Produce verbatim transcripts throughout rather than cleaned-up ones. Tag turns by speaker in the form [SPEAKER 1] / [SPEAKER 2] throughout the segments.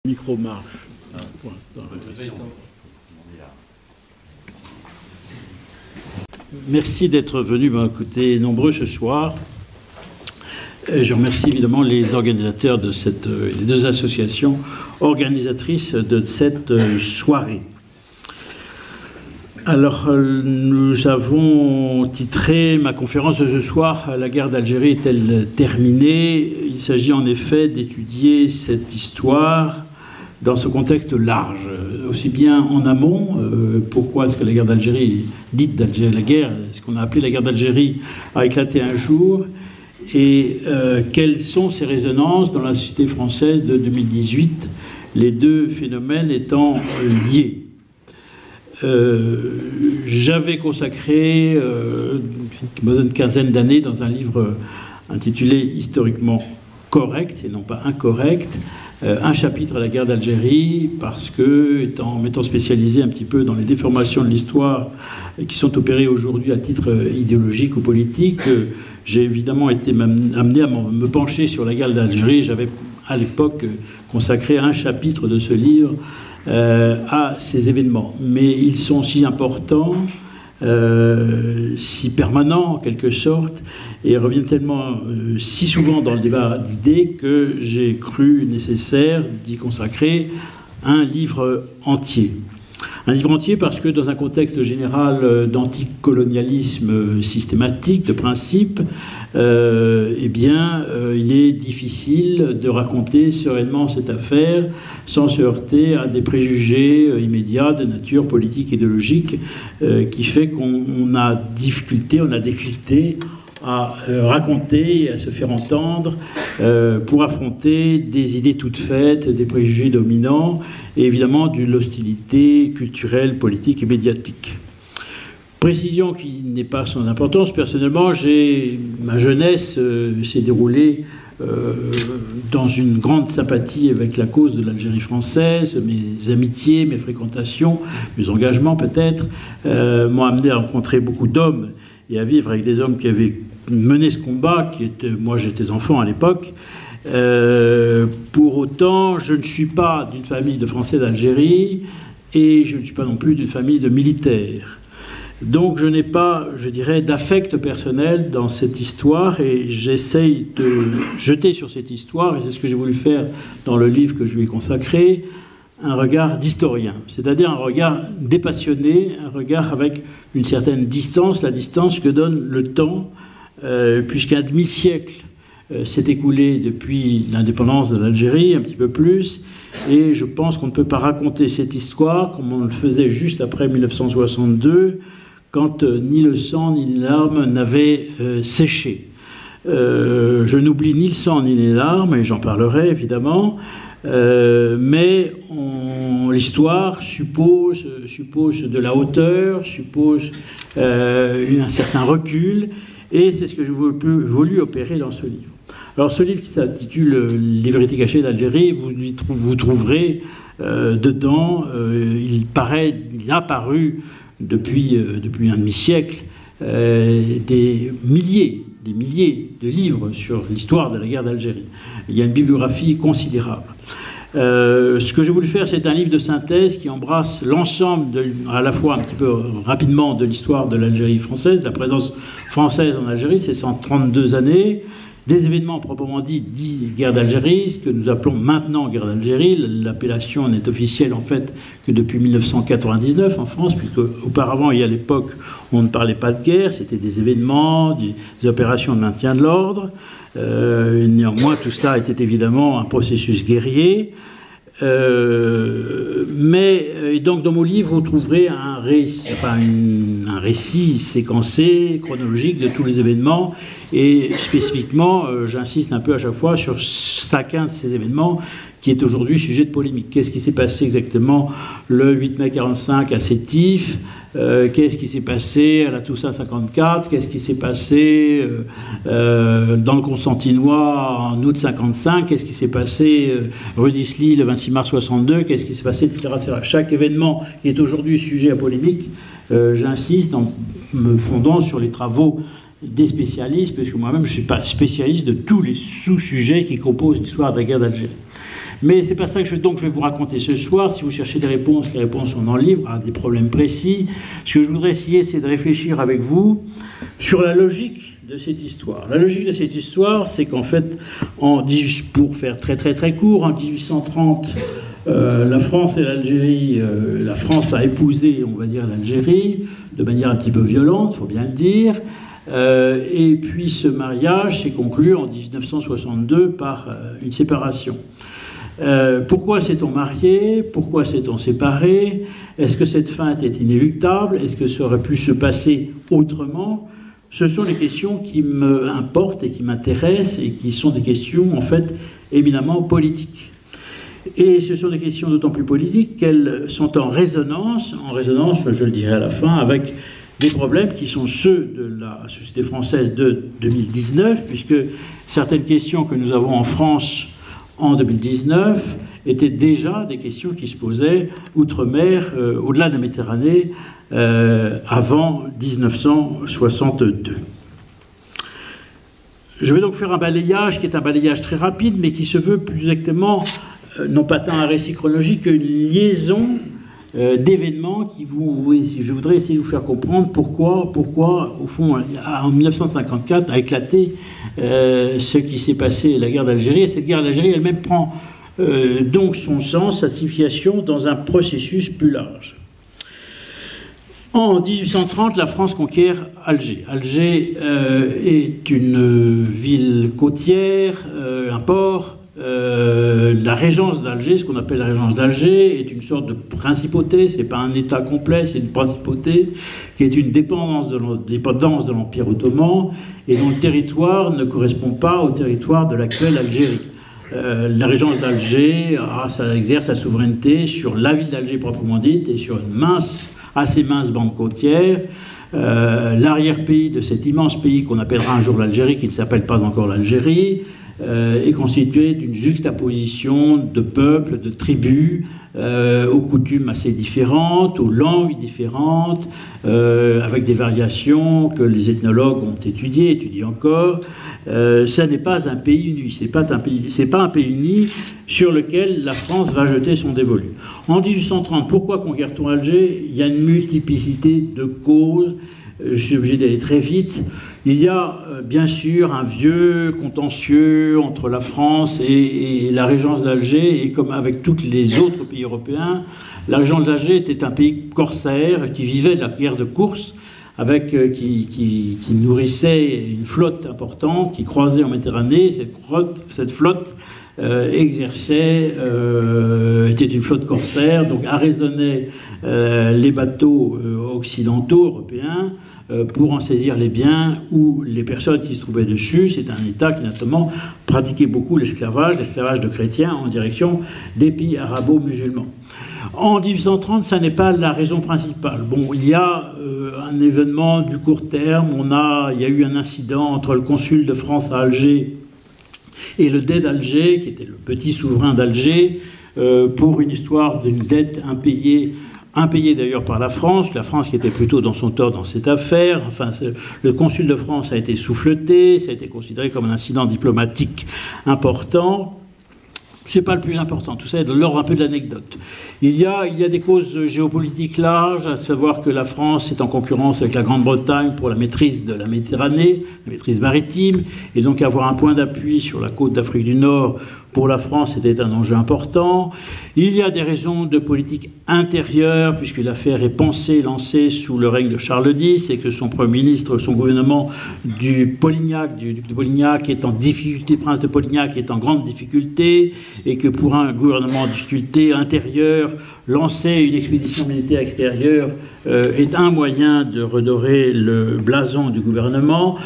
[SPEAKER 1] Micro marche pour l'instant. Merci d'être venus m'écouter nombreux ce soir. Je remercie évidemment les organisateurs de cette, les deux associations organisatrices de cette soirée. Alors, nous avons titré ma conférence de ce soir « La guerre d'Algérie est-elle terminée ?» Il s'agit en effet d'étudier cette histoire dans ce contexte large, aussi bien en amont, euh, pourquoi est-ce que la guerre d'Algérie, dite d'Algérie, la guerre, ce qu'on a appelé la guerre d'Algérie, a éclaté un jour, et euh, quelles sont ses résonances dans la société française de deux mille dix-huit, les deux phénomènes étant liés. Euh, J'avais consacré euh, une quinzaine d'années dans un livre intitulé « Historiquement correct » et non pas incorrect, euh, un chapitre à la guerre d'Algérie, parce que, étant, m'étant spécialisé un petit peu dans les déformations de l'histoire qui sont opérées aujourd'hui à titre idéologique ou politique, euh, j'ai évidemment été amené à me pencher sur la guerre d'Algérie. J'avais à l'époque consacré un chapitre de ce livre Euh, à ces événements. Mais ils sont si importants, euh, si permanents en quelque sorte, et reviennent tellement euh, si souvent dans le débat d'idées que j'ai cru nécessaire d'y consacrer un livre entier. Un livre entier parce que dans un contexte général d'anticolonialisme systématique, de principe, euh, eh bien, euh, il est difficile de raconter sereinement cette affaire sans se heurter à des préjugés euh, immédiats de nature politique et idéologique euh, qui fait qu'on a difficulté, on a difficulté à euh, raconter et à se faire entendre euh, pour affronter des idées toutes faites, des préjugés dominants et évidemment de l'hostilité culturelle, politique et médiatique. Précision qui n'est pas sans importance. Personnellement, j'ai, ma jeunesse euh, s'est déroulée euh, dans une grande sympathie avec la cause de l'Algérie française. Mes amitiés, mes fréquentations, mes engagements peut-être euh, m'ont amené à rencontrer beaucoup d'hommes et à vivre avec des hommes qui avaient mené ce combat, qui était, moi j'étais enfant à l'époque. Euh, pour autant, je ne suis pas d'une famille de Français d'Algérie et je ne suis pas non plus d'une famille de militaires. Donc je n'ai pas, je dirais, d'affect personnel dans cette histoire et j'essaye de jeter sur cette histoire, et c'est ce que j'ai voulu faire dans le livre que je lui ai consacré, un regard d'historien, c'est-à-dire un regard dépassionné, un regard avec une certaine distance, la distance que donne le temps, euh, puisqu'un demi-siècle euh, s'est écoulé depuis l'indépendance de l'Algérie, un petit peu plus, et je pense qu'on ne peut pas raconter cette histoire comme on le faisait juste après mille neuf cent soixante-deux, quand euh, ni le sang ni les larmes n'avaient euh, séché. Euh, je n'oublie ni le sang ni les larmes, et j'en parlerai évidemment, Euh, mais l'histoire suppose, suppose de la hauteur, suppose euh, un certain recul, et c'est ce que j'ai voulu, voulu opérer dans ce livre. Alors ce livre qui s'intitule « Les vérités cachées d'Algérie », vous, vous trouverez euh, dedans, euh, il paraît, il a paru depuis, euh, depuis un demi-siècle, euh, des milliers des milliers de livres sur l'histoire de la guerre d'Algérie. Il y a une bibliographie considérable. Euh, ce que j'ai voulu faire, c'est un livre de synthèse qui embrasse l'ensemble, à la fois un petit peu rapidement, de l'histoire de l'Algérie française, de la présence française en Algérie, ces cent trente-deux années, des événements proprement dit, dits guerre d'Algérie, ce que nous appelons maintenant guerre d'Algérie. L'appellation n'est officielle en fait que depuis mille neuf cent quatre-vingt-dix-neuf en France, puisque auparavant et à l'époque on ne parlait pas de guerre, c'était des événements, des, des opérations de maintien de l'ordre. Euh, néanmoins tout cela était évidemment un processus guerrier. Euh, mais et donc dans mon livre vous trouverez un récit, enfin une, un récit séquencé, chronologique de tous les événements, et spécifiquement euh, j'insiste un peu à chaque fois sur chacun de ces événements qui est aujourd'hui sujet de polémique. Qu'est-ce qui s'est passé exactement le huit mai quarante-cinq à Sétif? euh, Qu'est-ce qui s'est passé à la Toussaint cinquante-quatre? Qu'est-ce qui s'est passé euh, euh, dans le Constantinois en août cinquante-cinq? Qu'est-ce qui s'est passé euh, rue d'Isly le vingt-six mars soixante-deux? Qu'est-ce qui s'est passé, et cetera, et cetera. Chaque événement qui est aujourd'hui sujet à polémique, euh, j'insiste en me fondant sur les travaux des spécialistes, parce que moi-même je ne suis pas spécialiste de tous les sous-sujets qui composent l'histoire de la guerre d'Algérie. Mais c'est pas ça que je, donc, je vais vous raconter ce soir. Si vous cherchez des réponses, les réponses sont dans le livre, à des problèmes précis. Ce que je voudrais essayer, c'est de réfléchir avec vous sur la logique de cette histoire. La logique de cette histoire, c'est qu'en fait, en, pour faire très très très court, en mille huit cent trente, euh, la France et l'Algérie, euh, la France a épousé, on va dire, l'Algérie, de manière un petit peu violente, il faut bien le dire. Euh, et puis ce mariage s'est conclu en mille neuf cent soixante-deux par euh, une séparation. Euh, pourquoi s'est-on marié? Pourquoi s'est-on séparé? Est-ce que cette fin était inéluctable? Est-ce que ça aurait pu se passer autrement? Ce sont des questions qui m'importent et qui m'intéressent et qui sont des questions en fait éminemment politiques. Et ce sont des questions d'autant plus politiques qu'elles sont en résonance, en résonance, je le dirai à la fin, avec des problèmes qui sont ceux de la société française de deux mille dix-neuf, puisque certaines questions que nous avons en France en deux mille dix-neuf étaient déjà des questions qui se posaient outre-mer, euh, au-delà de la Méditerranée, euh, avant mille neuf cent soixante-deux. Je vais donc faire un balayage qui est un balayage très rapide, mais qui se veut plus exactement, euh, non pas tant un récit chronologique, qu'une liaison Euh, d'événements qui vous, si je voudrais essayer de vous faire comprendre pourquoi, pourquoi au fond, en mille neuf cent cinquante-quatre a éclaté euh, ce qui s'est passé, la guerre d'Algérie. Et cette guerre d'Algérie elle-même prend euh, donc son sens, sa signification dans un processus plus large. En mille huit cent trente, la France conquiert Alger. Alger euh, est une ville côtière, euh, un port. Euh, la régence d'Alger, ce qu'on appelle la régence d'Alger, est une sorte de principauté, c'est pas un État complet, c'est une principauté qui est une dépendance de l'Empire ottoman et dont le territoire ne correspond pas au territoire de l'actuelle Algérie. Euh, la régence d'Alger ah, ça exerce sa souveraineté sur la ville d'Alger proprement dite et sur une mince, assez mince bande côtière. Euh, l'arrière-pays de cet immense pays qu'on appellera un jour l'Algérie, qui ne s'appelle pas encore l'Algérie, Euh, est constitué d'une juxtaposition de peuples, de tribus, euh, aux coutumes assez différentes, aux langues différentes, euh, avec des variations que les ethnologues ont étudiées, étudient encore. Euh, ça n'est pas un pays uni, c'est pas un pays, c'est pas un pays uni sur lequel la France va jeter son dévolu. En mille huit cent trente, pourquoi conquiert-on Alger? Il y a une multiplicité de causes. Je suis obligé d'aller très vite. Il y a euh, bien sûr un vieux contentieux entre la France et, et la régence d'Alger, et comme avec tous les autres pays européens, la régence d'Alger était un pays corsaire qui vivait de la guerre de course, avec, euh, qui, qui, qui nourrissait une flotte importante qui croisait en Méditerranée. Cette flotte, cette flotte euh, exerçait, euh, était une flotte corsaire, donc arraisonnait euh, les bateaux euh, occidentaux, européens, euh, pour en saisir les biens ou les personnes qui se trouvaient dessus. C'est un État qui notamment pratiquait beaucoup l'esclavage, l'esclavage de chrétiens en direction des pays arabo-musulmans. En mille huit cent trente, ça n'est pas la raison principale. Bon, il y a euh, un événement du court terme. On a, il y a eu un incident entre le consul de France à Alger et le Dey d'Alger, qui était le petit souverain d'Alger, euh, pour une histoire d'une dette impayée, impayée d'ailleurs par la France, la France qui était plutôt dans son tort dans cette affaire. Enfin, le consul de France a été souffleté, ça a été considéré comme un incident diplomatique important. C'est pas le plus important, tout ça est de l'ordre un peu de l'anecdote. Il y a, il y a des causes géopolitiques larges, à savoir que la France est en concurrence avec la Grande-Bretagne pour la maîtrise de la Méditerranée, la maîtrise maritime, et donc avoir un point d'appui sur la côte d'Afrique du Nord pour la France était un enjeu important. Il y a des raisons de politique intérieure, puisque l'affaire est pensée, lancée sous le règne de Charles X, et que son Premier ministre, son gouvernement du Polignac, du duc de Polignac, est en difficulté, prince de Polignac est en grande difficulté, et que pour un gouvernement en difficulté intérieure, lancer une expédition militaire extérieure euh, est un moyen de redorer le blason du gouvernement.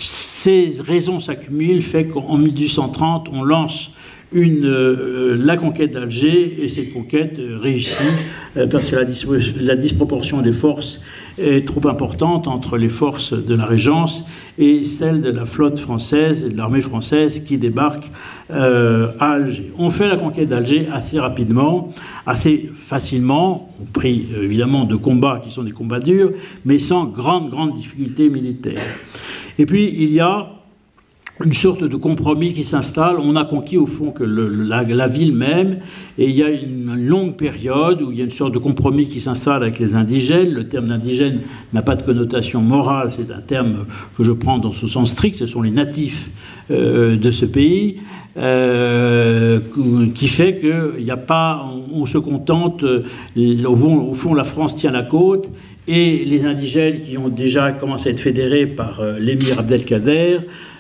[SPEAKER 1] Ces raisons s'accumulent, fait qu'en mille huit cent trente, on lance Une, euh, la conquête d'Alger, et cette conquête euh, réussit euh, parce que la, dis la disproportion des forces est trop importante entre les forces de la Régence et celles de la flotte française et de l'armée française qui débarque euh, à Alger. On fait la conquête d'Alger assez rapidement, assez facilement, au prix euh, évidemment de combats qui sont des combats durs, mais sans grande, grande difficulté militaire. Et puis il y a une sorte de compromis qui s'installe. On a conquis au fond que le, la, la ville même, et il y a une longue période où il y a une sorte de compromis qui s'installe avec les indigènes. Le terme d'indigène n'a pas de connotation morale, c'est un terme que je prends dans ce sens strict, ce sont les natifs euh, de ce pays, euh, qui fait qu'il n'y a pas, on, on se contente, au fond, au fond la France tient la côte, et les indigènes qui ont déjà commencé à être fédérés par euh, l'émir Abdelkader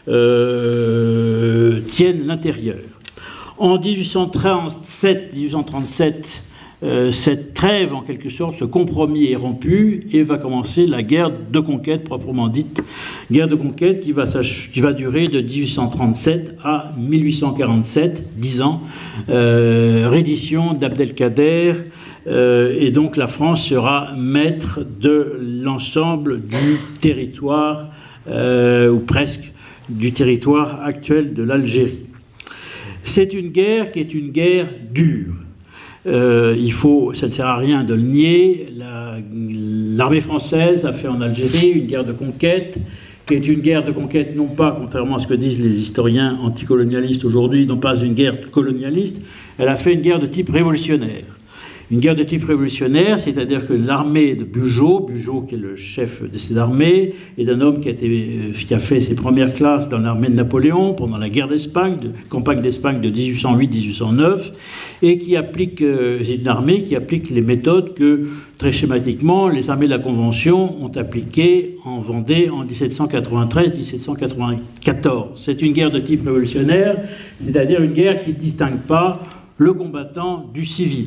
[SPEAKER 1] Euh, tiennent l'intérieur. En mille huit cent trente-sept, mille huit cent trente-sept, euh, cette trêve, en quelque sorte, ce compromis est rompu et va commencer la guerre de conquête proprement dite. Guerre de conquête qui va, qui va durer de mille huit cent trente-sept à mille huit cent quarante-sept, dix ans. Euh, reddition d'Abdelkader, euh, et donc la France sera maître de l'ensemble du territoire, euh, ou presque, du territoire actuel de l'Algérie. C'est une guerre qui est une guerre dure. Euh, il faut, ça ne sert à rien de le nier. L'armée française a fait en Algérie une guerre de conquête, qui est une guerre de conquête non pas, contrairement à ce que disent les historiens anticolonialistes aujourd'hui, non pas une guerre colonialiste, elle a fait une guerre de type révolutionnaire. Une guerre de type révolutionnaire, c'est-à-dire que l'armée de Bugeaud, Bugeaud qui est le chef de cette armée, est un homme qui a, été, qui a fait ses premières classes dans l'armée de Napoléon pendant la guerre d'Espagne, de, campagne d'Espagne de mille huit cent huit à mille huit cent neuf, et qui applique, euh, c'est une armée qui applique les méthodes que, très schématiquement, les armées de la Convention ont appliquées en Vendée en mille sept cent quatre-vingt-treize à mille sept cent quatre-vingt-quatorze. C'est une guerre de type révolutionnaire, c'est-à-dire une guerre qui ne distingue pas le combattant du civil.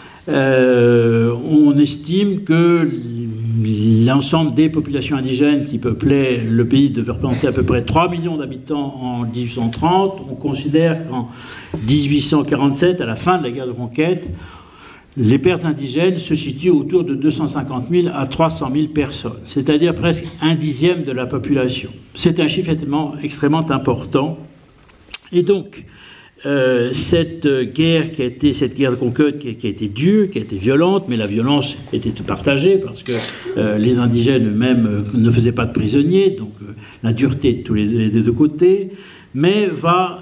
[SPEAKER 1] Euh, on estime que l'ensemble des populations indigènes qui peuplaient le pays devait représenter à peu près trois millions d'habitants en mille huit cent trente. On considère qu'en mille huit cent quarante-sept, à la fin de la guerre de conquête, les pertes indigènes se situent autour de deux cent cinquante mille à trois cent mille personnes, c'est-à-dire presque un dixième de la population. C'est un chiffre extrêmement, extrêmement important. Et donc, Euh, cette guerre qui a été, cette guerre de conquête qui a, qui a été dure, qui a été violente, mais la violence était partagée parce que euh, les indigènes eux-mêmes euh, ne faisaient pas de prisonniers, donc euh, la dureté de tous les, les deux côtés, mais va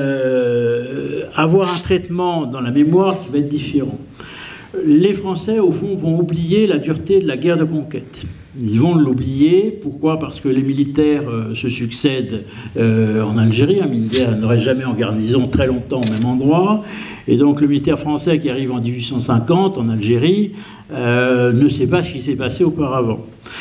[SPEAKER 1] euh, avoir un traitement dans la mémoire qui va être différent. Les Français, au fond, vont oublier la dureté de la guerre de conquête. Ils vont l'oublier. Pourquoi? Parce que les militaires euh, se succèdent euh, en Algérie. Un militaire n'aurait jamais en garnison très longtemps au même endroit. Et donc le militaire français qui arrive en mille huit cent cinquante en Algérie euh, ne sait pas ce qui s'est passé auparavant.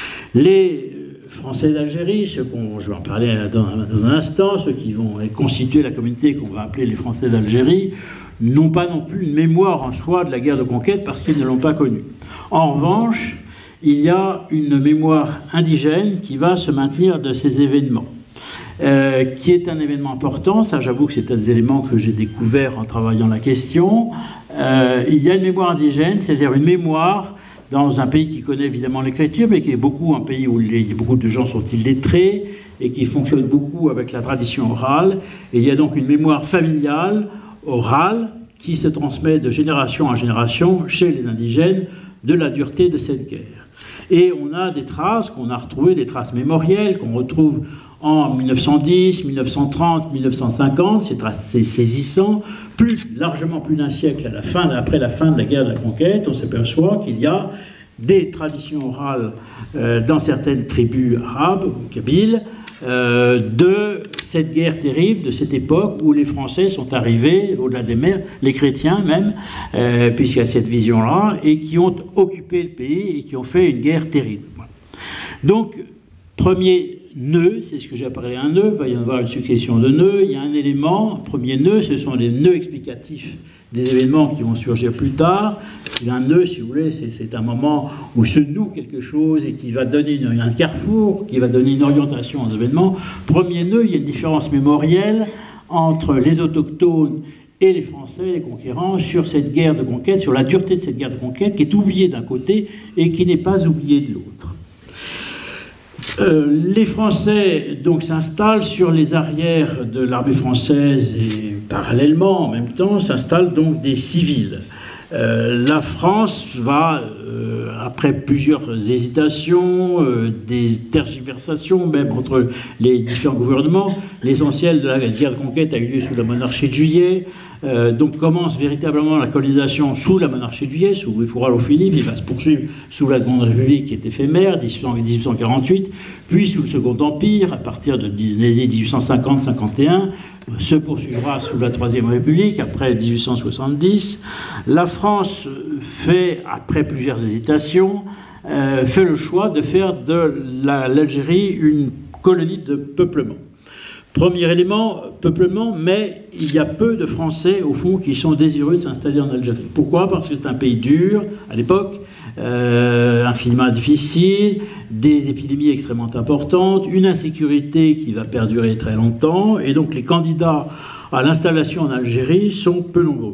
[SPEAKER 1] Les Français d'Algérie, ceux qu'on, je vais en parler dans, dans un instant, ceux qui vont constituer la communauté qu'on va appeler les Français d'Algérie, n'ont pas non plus une mémoire en soi de la guerre de conquête parce qu'ils ne l'ont pas connue. En revanche, il y a une mémoire indigène qui va se maintenir de ces événements, euh, qui est un événement important. Ça, j'avoue que c'est un des éléments que j'ai découvert en travaillant la question. Euh, il y a une mémoire indigène, c'est-à-dire une mémoire dans un pays qui connaît évidemment l'écriture, mais qui est beaucoup un pays où les, beaucoup de gens sont illettrés et qui fonctionne beaucoup avec la tradition orale. Et il y a donc une mémoire familiale, orale, qui se transmet de génération en génération chez les indigènes de la dureté de cette guerre. Et on a des traces qu'on a retrouvées, des traces mémorielles qu'on retrouve en mille neuf cent dix, mille neuf cent trente, mille neuf cent cinquante, ces traces, c'est saisissant. Plus, largement plus d'un siècle à la fin, après la fin de la guerre de la conquête, on s'aperçoit qu'il y a des traditions orales euh, dans certaines tribus arabes, ou kabyles, euh, de cette guerre terrible, de cette époque où les Français sont arrivés, au-delà des mers, les chrétiens même, euh, puisqu'il y a cette vision-là, et qui ont occupé le pays et qui ont fait une guerre terrible. Donc, premier nœud, c'est ce que j'ai appelé un nœud, il va y avoir une succession de nœuds, il y a un élément, un premier nœud, ce sont les nœuds explicatifs des événements qui vont surgir plus tard. Il y a un nœud, si vous voulez, c'est un moment où se noue quelque chose et qui va donner une, un carrefour, qui va donner une orientation aux événements. Premier nœud, il y a une différence mémorielle entre les autochtones et les Français, les conquérants, sur cette guerre de conquête, sur la dureté de cette guerre de conquête, qui est oubliée d'un côté et qui n'est pas oubliée de l'autre. Euh, les Français donc s'installent sur les arrières de l'armée française et parallèlement, en même temps, s'installent donc des civils. Euh, la France va, euh, après plusieurs hésitations, euh, des tergiversations même entre les différents gouvernements, l'essentiel de la guerre de conquête a eu lieu sous la monarchie de Juillet, euh, donc commence véritablement la colonisation sous la monarchie de Juillet, sous Louis Fourage-Philippe, il va se poursuivre sous la Grande République qui est éphémère, dix-huit cent quarante-huit, puis sous le Second Empire, à partir de l'année dix-huit cent cinquante cinquante et un, se poursuivra sous la Troisième République, après dix-huit cent soixante-dix. La France fait, après plusieurs hésitations, euh, fait le choix de faire de l'Algérie une colonie de peuplement. Premier élément, peuplement, mais il y a peu de Français, au fond, qui sont désireux de s'installer en Algérie. Pourquoi? Parce que c'est un pays dur, à l'époque, euh, un climat difficile, des épidémies extrêmement importantes, une insécurité qui va perdurer très longtemps, et donc les candidats à l'installation en Algérie sont peu nombreux.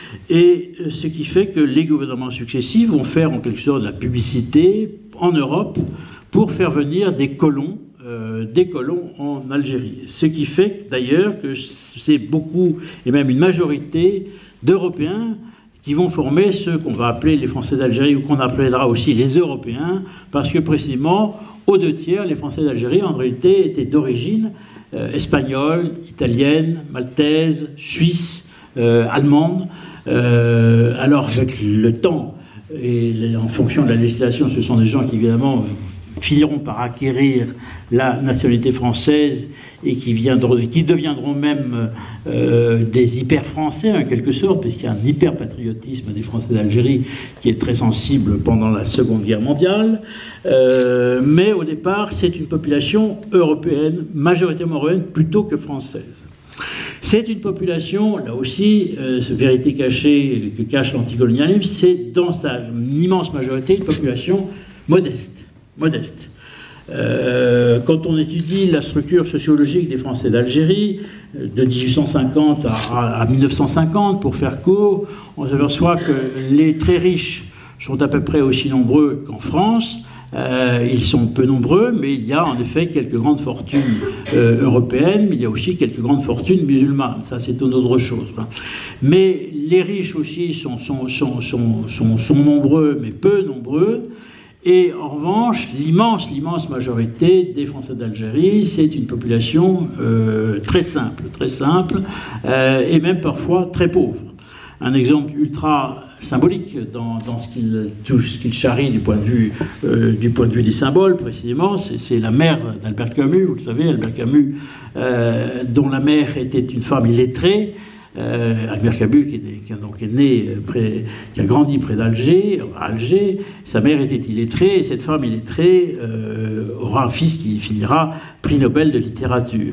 [SPEAKER 1] Et ce qui fait que les gouvernements successifs vont faire en quelque sorte de la publicité en Europe pour faire venir des colons, euh, des colons en Algérie. Ce qui fait d'ailleurs que c'est beaucoup, et même une majorité d'Européens qui vont former ceux qu'on va appeler les Français d'Algérie ou qu'on appellera aussi les Européens, parce que précisément, aux deux tiers, les Français d'Algérie, en réalité, étaient d'origine euh, espagnole, italienne, maltaise, suisse, euh, allemande. Euh, alors, avec le temps, et en fonction de la législation, ce sont des gens qui, évidemment, finiront par acquérir la nationalité française et qui, viendront, qui deviendront même euh, des hyper-français, en quelque sorte, puisqu'il y a un hyper-patriotisme des Français d'Algérie qui est très sensible pendant la Seconde Guerre mondiale. Euh, mais au départ, c'est une population européenne, majoritairement européenne, plutôt que française. C'est une population, là aussi, euh, vérité cachée que cache l'anticolonialisme, c'est dans sa immense majorité une population modeste. modeste. Euh, quand on étudie la structure sociologique des Français d'Algérie, de dix-huit cent cinquante à, à, à mille neuf cent cinquante, pour faire court, on s'aperçoit que les très riches sont à peu près aussi nombreux qu'en France. Euh, ils sont peu nombreux, mais il y a en effet quelques grandes fortunes euh, européennes, mais il y a aussi quelques grandes fortunes musulmanes. Ça, c'est une autre chose. Hein. Mais les riches aussi sont, sont, sont, sont, sont, sont nombreux, mais peu nombreux. Et en revanche, l'immense, l'immense majorité des Français d'Algérie, c'est une population euh, très simple, très simple, euh, et même parfois très pauvre. Un exemple ultra symbolique dans, dans ce qu'il tout ce qu'il charrie du point de vue euh, du point de vue des symboles, précisément, c'est la mère d'Albert Camus. Vous le savez, Albert Camus, euh, dont la mère était une femme illettrée. Euh, Albert Camus, qui est, qui, donc, est né près, qui a grandi près d'Alger, à Alger, sa mère était illettrée, et cette femme illettrée euh, aura un fils qui finira prix Nobel de littérature.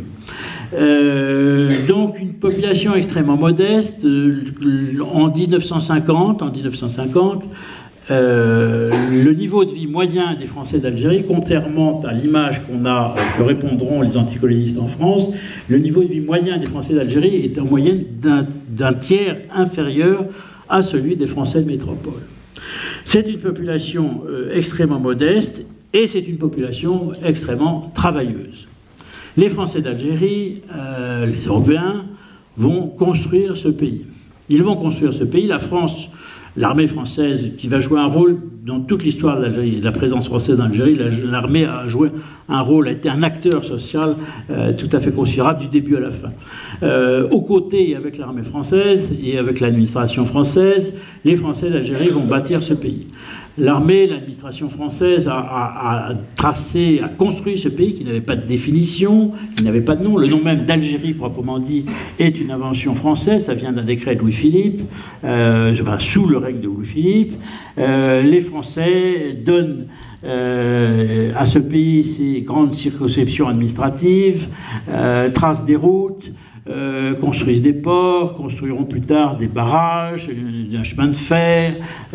[SPEAKER 1] Euh, donc une population extrêmement modeste. En mille neuf cent cinquante, en mille neuf cent cinquante, Euh, le niveau de vie moyen des Français d'Algérie, contrairement à l'image qu'on a, que répondront les anticolonistes en France, le niveau de vie moyen des Français d'Algérie est en moyenne d'un tiers inférieur à celui des Français de métropole. C'est une population euh, extrêmement modeste et c'est une population extrêmement travailleuse. Les Français d'Algérie, euh, les Européens, vont construire ce pays. Ils vont construire ce pays. La France... L'armée française, qui va jouer un rôle dans toute l'histoire de l'Algérie, la présence française en Algérie, l'armée a joué un rôle, a été un acteur social euh, tout à fait considérable du début à la fin. Euh, aux côtés, avec l'armée française et avec l'administration française, les Français d'Algérie vont bâtir ce pays. L'armée, l'administration française a, a, a tracé, a construit ce pays qui n'avait pas de définition, qui n'avait pas de nom. Le nom même d'Algérie, proprement dit, est une invention française. Ça vient d'un décret de Louis-Philippe, euh, enfin, sous le règne de Louis-Philippe. Euh, les Français donnent euh, à ce pays ses grandes circonscriptions administratives, euh, tracent des routes, Euh, construisent des ports, construiront plus tard des barrages, un chemin de fer,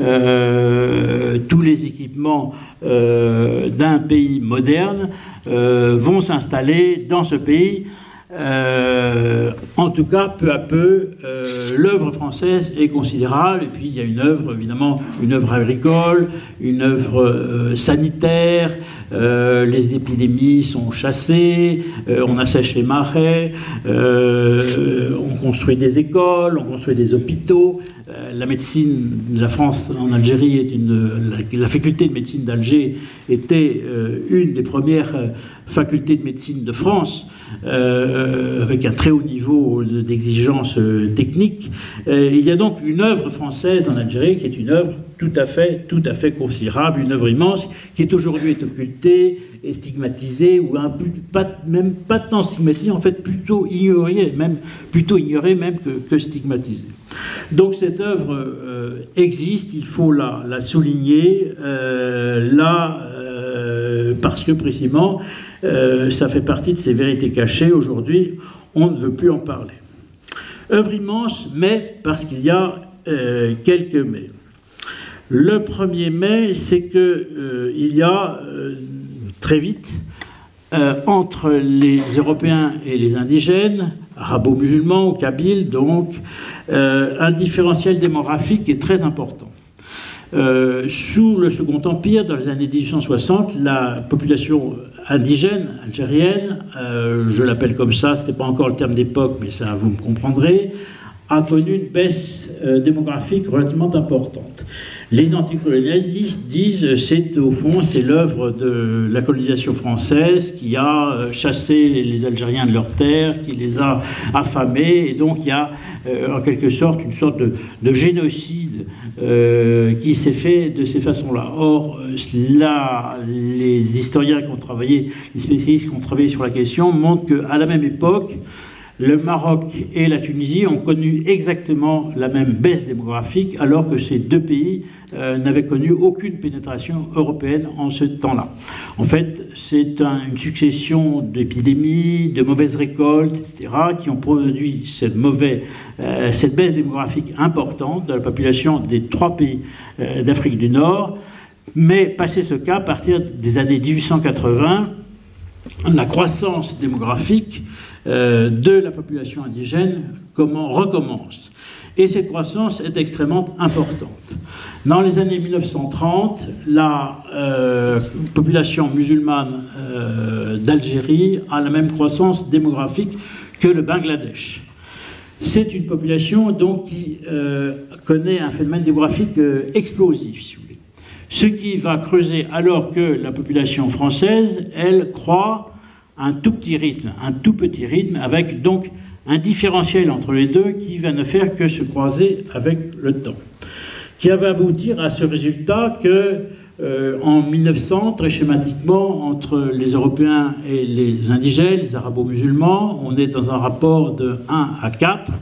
[SPEAKER 1] euh, tous les équipements euh, d'un pays moderne euh, vont s'installer dans ce pays. Euh, en tout cas, peu à peu, euh, l'œuvre française est considérable. Et puis, il y a une œuvre, évidemment, une œuvre agricole, une œuvre euh, sanitaire. Euh, les épidémies sont chassées, euh, on assèche les marais, euh, on construit des écoles, on construit des hôpitaux. Euh, la médecine de la France en Algérie, est une, la, la faculté de médecine d'Alger était euh, une des premières euh, facultés de médecine de France, euh, avec un très haut niveau d'exigence euh, technique. Euh, il y a donc une œuvre française en Algérie qui est une œuvre tout à fait, tout à fait considérable, une œuvre immense, qui est aujourd'hui occultée et stigmatisée, ou un, pas, même pas tant stigmatisée, en fait plutôt ignorée, même, plutôt ignorée même que, que stigmatisée. Donc cette œuvre euh, existe, il faut la, la souligner, euh, là, euh, parce que précisément, euh, ça fait partie de ces vérités cachées. Aujourd'hui, on ne veut plus en parler. Œuvre immense, mais parce qu'il y a euh, quelques mais. Le premier mais, c'est qu'il euh, y a euh, très vite, euh, entre les Européens et les indigènes, arabo-musulmans ou kabyles, donc, euh, un différentiel démographique qui est très important. Euh, sous le Second Empire, dans les années mille huit cent soixante, la population indigène algérienne, euh, je l'appelle comme ça, ce n'était pas encore le terme d'époque, mais ça vous me comprendrez, a connu une baisse euh, démographique relativement importante. Les anticolonialistes disent c'est au fond c'est l'œuvre de la colonisation française qui a chassé les Algériens de leurs terres, qui les a affamés, et donc il y a euh, en quelque sorte une sorte de, de génocide euh, qui s'est fait de ces façons-là. Or, là, les historiens qui ont travaillé, les spécialistes qui ont travaillé sur la question montrent qu'à la même époque, le Maroc et la Tunisie ont connu exactement la même baisse démographique, alors que ces deux pays euh, n'avaient connu aucune pénétration européenne en ce temps-là. En fait, c'est un, une succession d'épidémies, de mauvaises récoltes, et cetera, qui ont produit cette, mauvais, euh, cette baisse démographique importante de la population des trois pays euh, d'Afrique du Nord. Mais passé ce cas, à partir des années mille huit cent quatre-vingts, la croissance démographique euh, de la population indigène comment, recommence. Et cette croissance est extrêmement importante. Dans les années mille neuf cent trente, la euh, population musulmane euh, d'Algérie a la même croissance démographique que le Bangladesh. C'est une population donc, qui euh, connaît un phénomène démographique euh, explosif, si vous voulez. Ce qui va creuser alors que la population française, elle, croît à un tout petit rythme, un tout petit rythme, avec donc un différentiel entre les deux qui va ne faire que se croiser avec le temps. Qui va aboutir à ce résultat que, euh, en mille neuf cents, très schématiquement, entre les Européens et les indigènes, les arabo-musulmans, on est dans un rapport de un à quatre.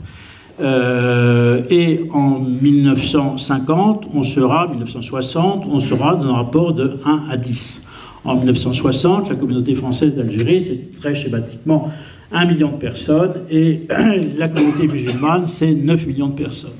[SPEAKER 1] Euh, et en mille neuf cent cinquante, on sera, mille neuf cent soixante, on sera dans un rapport de un à dix. En mille neuf cent soixante, la communauté française d'Algérie, c'est très schématiquement un million de personnes, et la communauté musulmane, c'est neuf millions de personnes.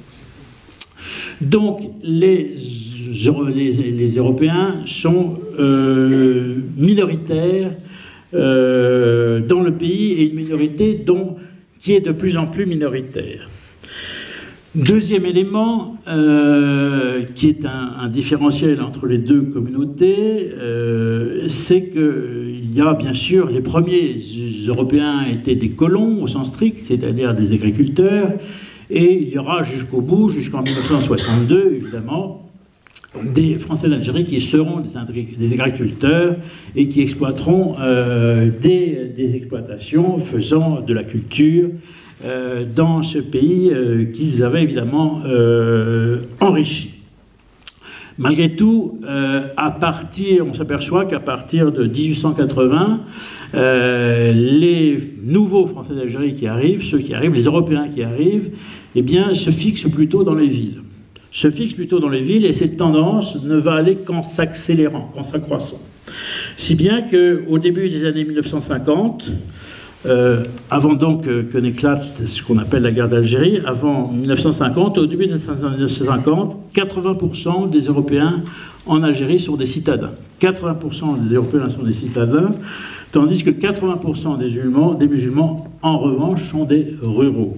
[SPEAKER 1] Donc, les, les, les Européens sont euh, minoritaires euh, dans le pays, et une minorité dont, qui est de plus en plus minoritaire. Deuxième élément, euh, qui est un, un différentiel entre les deux communautés, euh, c'est qu'il y a bien sûr, les premiers Européens étaient des colons au sens strict, c'est-à-dire des agriculteurs, et il y aura jusqu'au bout, jusqu'en mille neuf cent soixante-deux, évidemment, des Français d'Algérie qui seront des, des agriculteurs et qui exploiteront euh, des, des exploitations faisant de la culture, Euh, dans ce pays euh, qu'ils avaient évidemment euh, enrichi. Malgré tout, euh, à partir, on s'aperçoit qu'à partir de mille huit cent quatre-vingts, euh, les nouveaux Français d'Algérie qui arrivent, ceux qui arrivent, les Européens qui arrivent, eh bien, se fixent plutôt dans les villes. Se fixent plutôt dans les villes, et cette tendance ne va aller qu'en s'accélérant, qu'en s'accroissant. Si bien qu'au début des années mille neuf cent cinquante, Euh, avant donc euh, que n'éclate ce qu'on appelle la guerre d'Algérie, avant mille neuf cent cinquante, au début des années mille neuf cent cinquante, quatre-vingts pour cent des Européens en Algérie sont des citadins. quatre-vingts pour cent des Européens sont des citadins, tandis que quatre-vingts pour cent des musulmans, des musulmans, en revanche, sont des ruraux.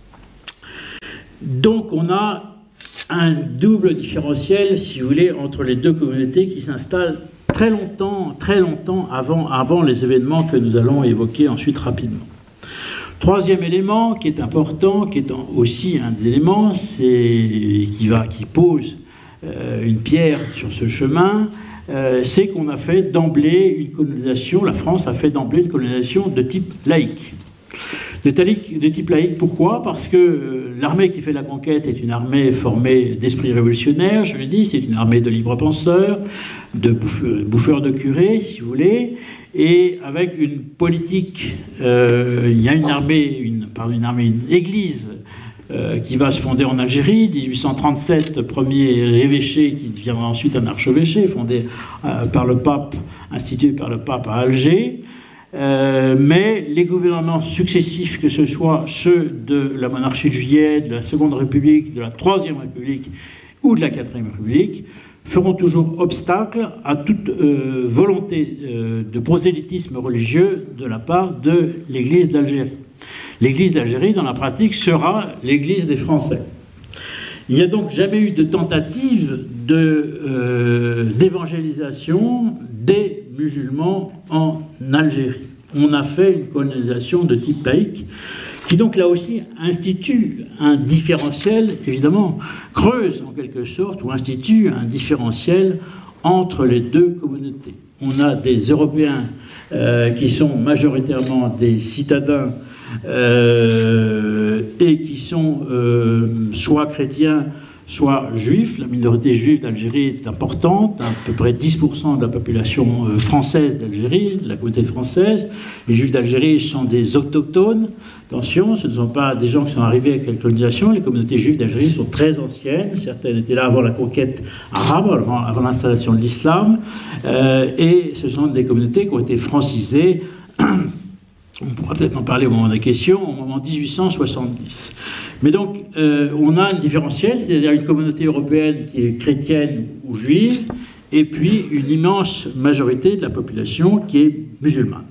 [SPEAKER 1] Donc on a un double différentiel, si vous voulez, entre les deux communautés qui s'installent très longtemps, très longtemps avant, avant les événements que nous allons évoquer ensuite rapidement. Troisième élément qui est important, qui est aussi un des éléments, c'est qui va, qui pose euh, une pierre sur ce chemin, euh, c'est qu'on a fait d'emblée une colonisation, la France a fait d'emblée une colonisation de type laïque. De, de type laïque, pourquoi? Parce que euh, l'armée qui fait la conquête est une armée formée d'esprits révolutionnaires, je l'ai dit, c'est une armée de libres penseurs, de bouffeurs, bouffeurs de curés, si vous voulez, et avec une politique, euh, il y a une armée, une, pardon, une armée, une église euh, qui va se fonder en Algérie, dix-huit cent trente-sept, premier évêché qui deviendra ensuite un archevêché, fondé euh, par le pape, institué par le pape à Alger. Euh, mais les gouvernements successifs, que ce soit ceux de la monarchie de Juillet, de la Seconde République, de la Troisième République ou de la Quatrième République, feront toujours obstacle à toute euh, volonté euh, de prosélytisme religieux de la part de l'Église d'Algérie. L'Église d'Algérie, dans la pratique, sera l'Église des Français. Il n'y a donc jamais eu de tentative de, euh, d'évangélisation des musulmans en Algérie. On a fait une colonisation de type laïque qui donc là aussi institue un différentiel, évidemment, creuse en quelque sorte, ou institue un différentiel entre les deux communautés. On a des Européens euh, qui sont majoritairement des citadins euh, et qui sont euh, soit chrétiens, soit juifs. La minorité juive d'Algérie est importante, à peu près dix pour cent de la population française d'Algérie, de la communauté française. Les juifs d'Algérie sont des autochtones. Attention, ce ne sont pas des gens qui sont arrivés avec la colonisation. Les communautés juives d'Algérie sont très anciennes. Certaines étaient là avant la conquête arabe, avant, avant l'installation de l'islam. Euh, et ce sont des communautés qui ont été francisées. On pourra peut-être en parler au moment des questions, au moment dix-huit cent soixante-dix. Mais donc, euh, on a un différentiel, c'est-à-dire une communauté européenne qui est chrétienne ou juive, et puis une immense majorité de la population qui est musulmane.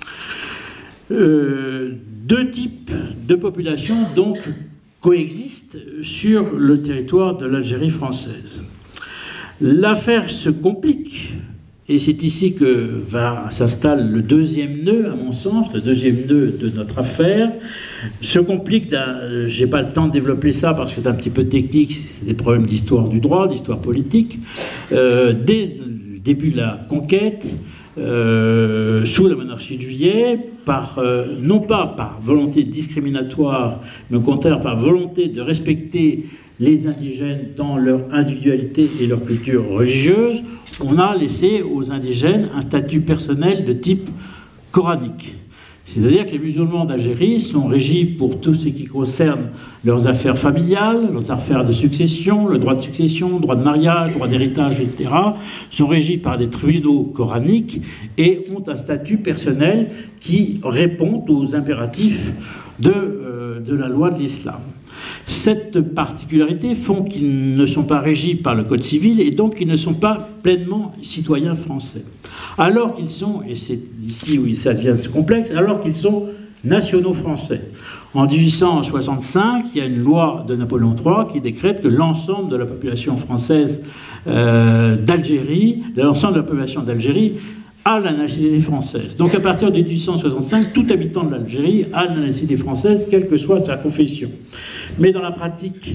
[SPEAKER 1] Euh, deux types de populations, donc, coexistent sur le territoire de l'Algérie française. L'affaire se complique. Et c'est ici que va s'installe le deuxième nœud, à mon sens, le deuxième nœud de notre affaire. Se complique, je n'ai pas le temps de développer ça parce que c'est un petit peu technique, c'est des problèmes d'histoire du droit, d'histoire politique. Euh, dès le début de la conquête, euh, sous la monarchie de Juillet, par, euh, non pas par volonté discriminatoire, mais au contraire par volonté de respecter les indigènes dans leur individualité et leur culture religieuse, on a laissé aux indigènes un statut personnel de type coranique. C'est-à-dire que les musulmans d'Algérie sont régis pour tout ce qui concerne leurs affaires familiales, leurs affaires de succession, le droit de succession, le droit de mariage, le droit d'héritage, et cetera, sont régis par des tribunaux coraniques et ont un statut personnel qui répond aux impératifs de, euh, de la loi de l'islam. Cette particularité font qu'ils ne sont pas régis par le Code civil et donc ils ne sont pas pleinement citoyens français. Alors qu'ils sont, et c'est ici où ça devient complexe, alors qu'ils sont nationaux français. En dix-huit cent soixante-cinq, il y a une loi de Napoléon trois qui décrète que l'ensemble de la population française euh, d'Algérie, de l'ensemble de la population d'Algérie, a la nationalité française. Donc à partir de dix-huit cent soixante-cinq, tout habitant de l'Algérie a la nationalité française, quelle que soit sa confession. Mais dans la pratique,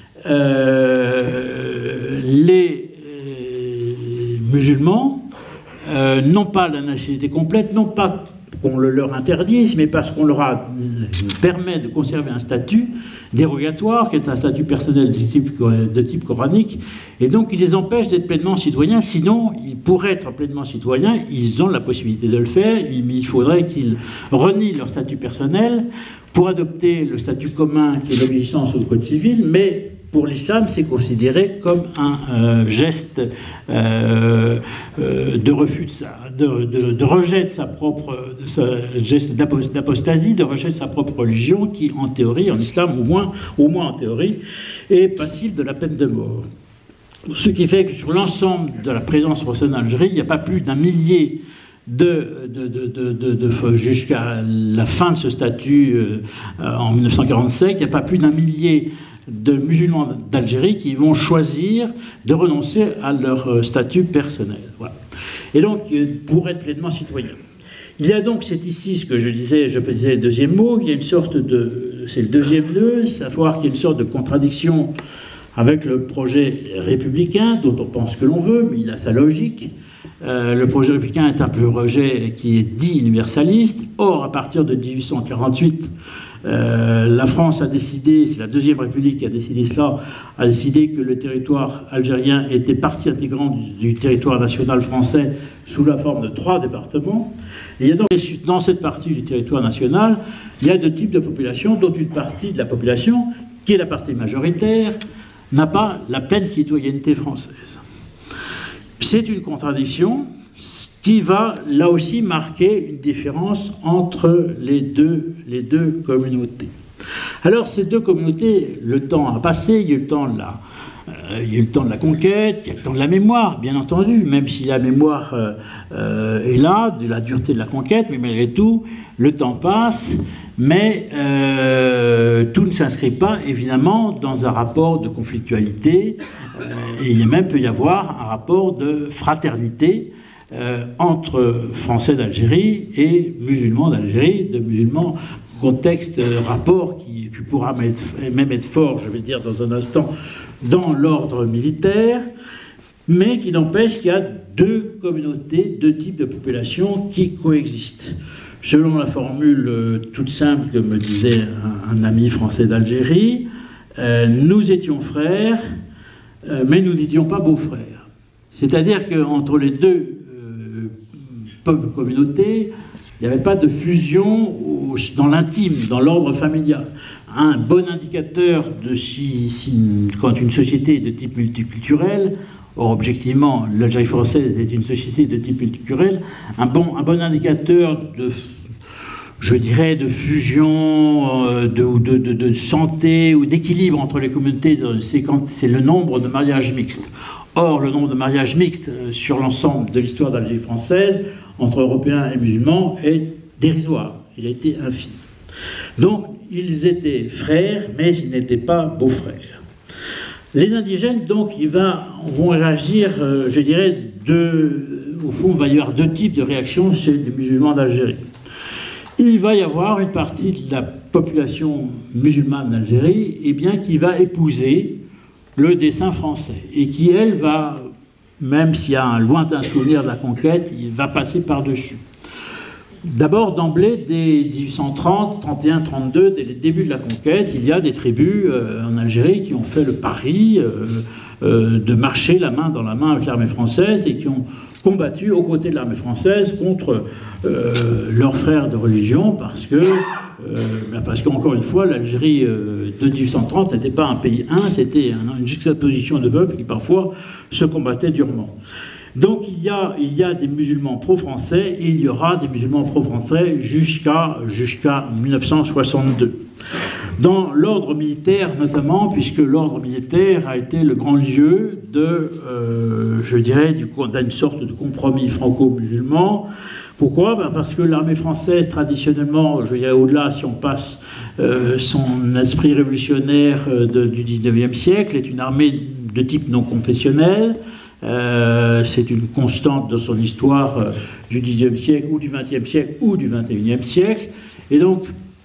[SPEAKER 1] euh, les euh, musulmans euh, n'ont pas la nationalité complète, non pas qu'on le leur interdise, mais parce qu'on leur a, permet de conserver un statut dérogatoire, qui est un statut personnel de type, de type coranique, et donc il les empêche d'être pleinement citoyens. Sinon, pour être pleinement citoyens, ils ont la possibilité de le faire, mais il faudrait qu'ils renient leur statut personnel pour adopter le statut commun qui est l'obéissance au Code civil, mais pour l'islam, c'est considéré comme un euh, geste euh, euh, de refus de, sa, de, de, de rejet de sa propre, de sa, geste d'apostasie, de rejet de sa propre religion, qui en théorie, en islam, au moins, au moins en théorie, est passible de la peine de mort. Ce qui fait que sur l'ensemble de la présence française en Algérie, il n'y a pas plus d'un millier de, de, de, de, de, de jusqu'à la fin de ce statut euh, en mille neuf cent quarante-cinq, il n'y a pas plus d'un millier de musulmans d'Algérie qui vont choisir de renoncer à leur statut personnel. Voilà. Et donc, pour être pleinement citoyen. Il y a donc, c'est ici ce que je disais, je disais le deuxième mot, il y a une sorte de, c'est le deuxième nœud, savoir qu'il y a une sorte de contradiction avec le projet républicain, dont on pense que l'on veut, mais il a sa logique. Euh, le projet républicain est un projet qui est dit universaliste. Or, à partir de mille huit cent quarante-huit, euh, la France a décidé, c'est la Deuxième République qui a décidé cela, a décidé que le territoire algérien était partie intégrante du, du territoire national français sous la forme de trois départements. Et il y a donc, dans cette partie du territoire national, il y a deux types de population, dont une partie de la population, qui est la partie majoritaire, n'a pas la pleine citoyenneté française. C'est une contradiction qui va, là aussi, marquer une différence entre les deux, les deux communautés. Alors, ces deux communautés, le temps a passé, il y a eu le temps de la, euh, il y a eu le temps de la conquête, il y a le temps de la mémoire, bien entendu, même si la mémoire euh, euh, est là, de la dureté de la conquête, mais malgré tout, le temps passe, mais euh, tout ne s'inscrit pas, évidemment, dans un rapport de conflictualité, euh, et il même peut y avoir un rapport de fraternité euh, entre Français d'Algérie et musulmans d'Algérie, de musulmans, contexte, euh, rapport qui, qui pourra même être fort, je vais dire dans un instant, dans l'ordre militaire, mais qui n'empêche qu'il y a deux communautés, deux types de populations qui coexistent. Selon la formule euh, toute simple que me disait un, un ami français d'Algérie, euh, nous étions frères, euh, mais nous n'étions pas beaux-frères. C'est-à-dire qu'entre les deux euh, communautés, il n'y avait pas de fusion au, dans l'intime, dans l'ordre familial. Un bon indicateur de si, si quand une société est de type multiculturel, or objectivement l'Algérie française est une société de type multiculturel, un bon, un bon indicateur de, je dirais, de fusion, de, de, de, de santé ou d'équilibre entre les communautés, c'est le nombre de mariages mixtes. Or, le nombre de mariages mixtes sur l'ensemble de l'histoire de l'Algérie française, entre Européens et musulmans, est dérisoire. Il a été infime. Donc, ils étaient frères, mais ils n'étaient pas beaux-frères. Les indigènes, donc, ils va, vont réagir, euh, je dirais, deux, au fond, il va y avoir deux types de réactions chez les musulmans d'Algérie. Il va y avoir une partie de la population musulmane d'Algérie, eh bien, qui va épouser le dessein français, et qui, elle, va, même s'il y a un lointain souvenir de la conquête, il va passer par-dessus. D'abord, d'emblée, dès mille huit cent trente, trente et un, trente-deux, dès les débuts de la conquête, il y a des tribus euh, en Algérie qui ont fait le pari euh, euh, de marcher la main dans la main avec l'armée française et qui ont combattu aux côtés de l'armée française contre euh, leurs frères de religion parce que, euh, parce qu'encore une fois, l'Algérie euh, de mille huit cent trente n'était pas un pays un, c'était un, une juxtaposition de peuples qui parfois se combattaient durement. Donc il y a, il y a des musulmans pro-français et il y aura des musulmans pro-français jusqu'à jusqu'à mille neuf cent soixante-deux. Dans l'ordre militaire notamment, puisque l'ordre militaire a été le grand lieu de, euh, je dirais, d'une sorte de compromis franco-musulman. Pourquoi? Ben parce que l'armée française, traditionnellement, je dirais au-delà, si on passe euh, son esprit révolutionnaire euh, de, du dix-neuvième siècle, est une armée de type non confessionnel. Euh, c'est une constante dans son histoire euh, du dix-neuvième siècle ou du vingtième siècle ou du vingt et unième siècle. Et donc,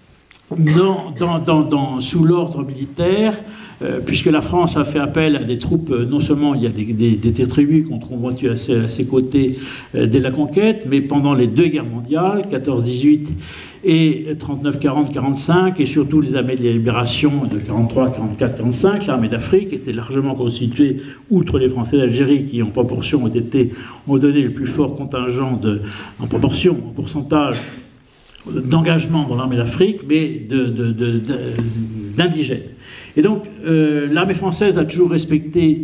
[SPEAKER 1] dans, dans, dans, dans, sous l'ordre militaire, euh, puisque la France a fait appel à des troupes, euh, non seulement il y a des, des, des tribus qui ont combattu à ses, à ses côtés euh, dès la conquête, mais pendant les deux guerres mondiales, quatorze dix-huit et trente-neuf quarante quarante-cinq, et surtout les armées de la libération de quarante-trois quarante-quatre quarante-cinq, l'armée d'Afrique était largement constituée, outre les Français d'Algérie qui en proportion ont, été, ont donné le plus fort contingent de, en proportion, en pourcentage, d'engagement dans l'armée d'Afrique, mais de, de, de, de, d'indigènes. Et donc, euh, l'armée française a toujours respecté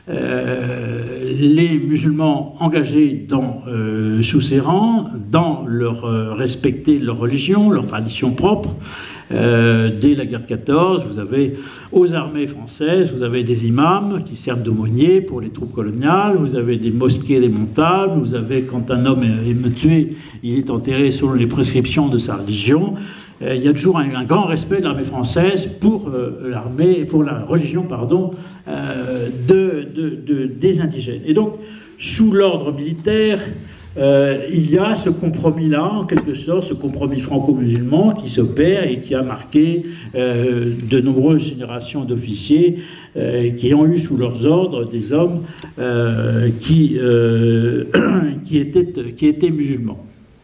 [SPEAKER 1] euh, les musulmans engagés dans, euh, sous ses rangs, dans leur euh, respecter leur religion, leur tradition propre. Euh, dès la guerre de quatorze, vous avez aux armées françaises, vous avez des imams qui servent d'aumôniers pour les troupes coloniales, vous avez des mosquées démontables, vous avez, quand un homme est tué, il est enterré selon les prescriptions de sa religion. Euh, il y a toujours un, un grand respect de l'armée française pour euh, l'armée, pour la religion, pardon, euh, de, de, de, des indigènes. Et donc, sous l'ordre militaire, euh, il y a ce compromis-là, en quelque sorte, ce compromis franco-musulman qui s'opère et qui a marqué euh, de nombreuses générations d'officiers euh, qui ont eu sous leurs ordres des hommes euh, qui, euh, qui, étaient, qui étaient musulmans.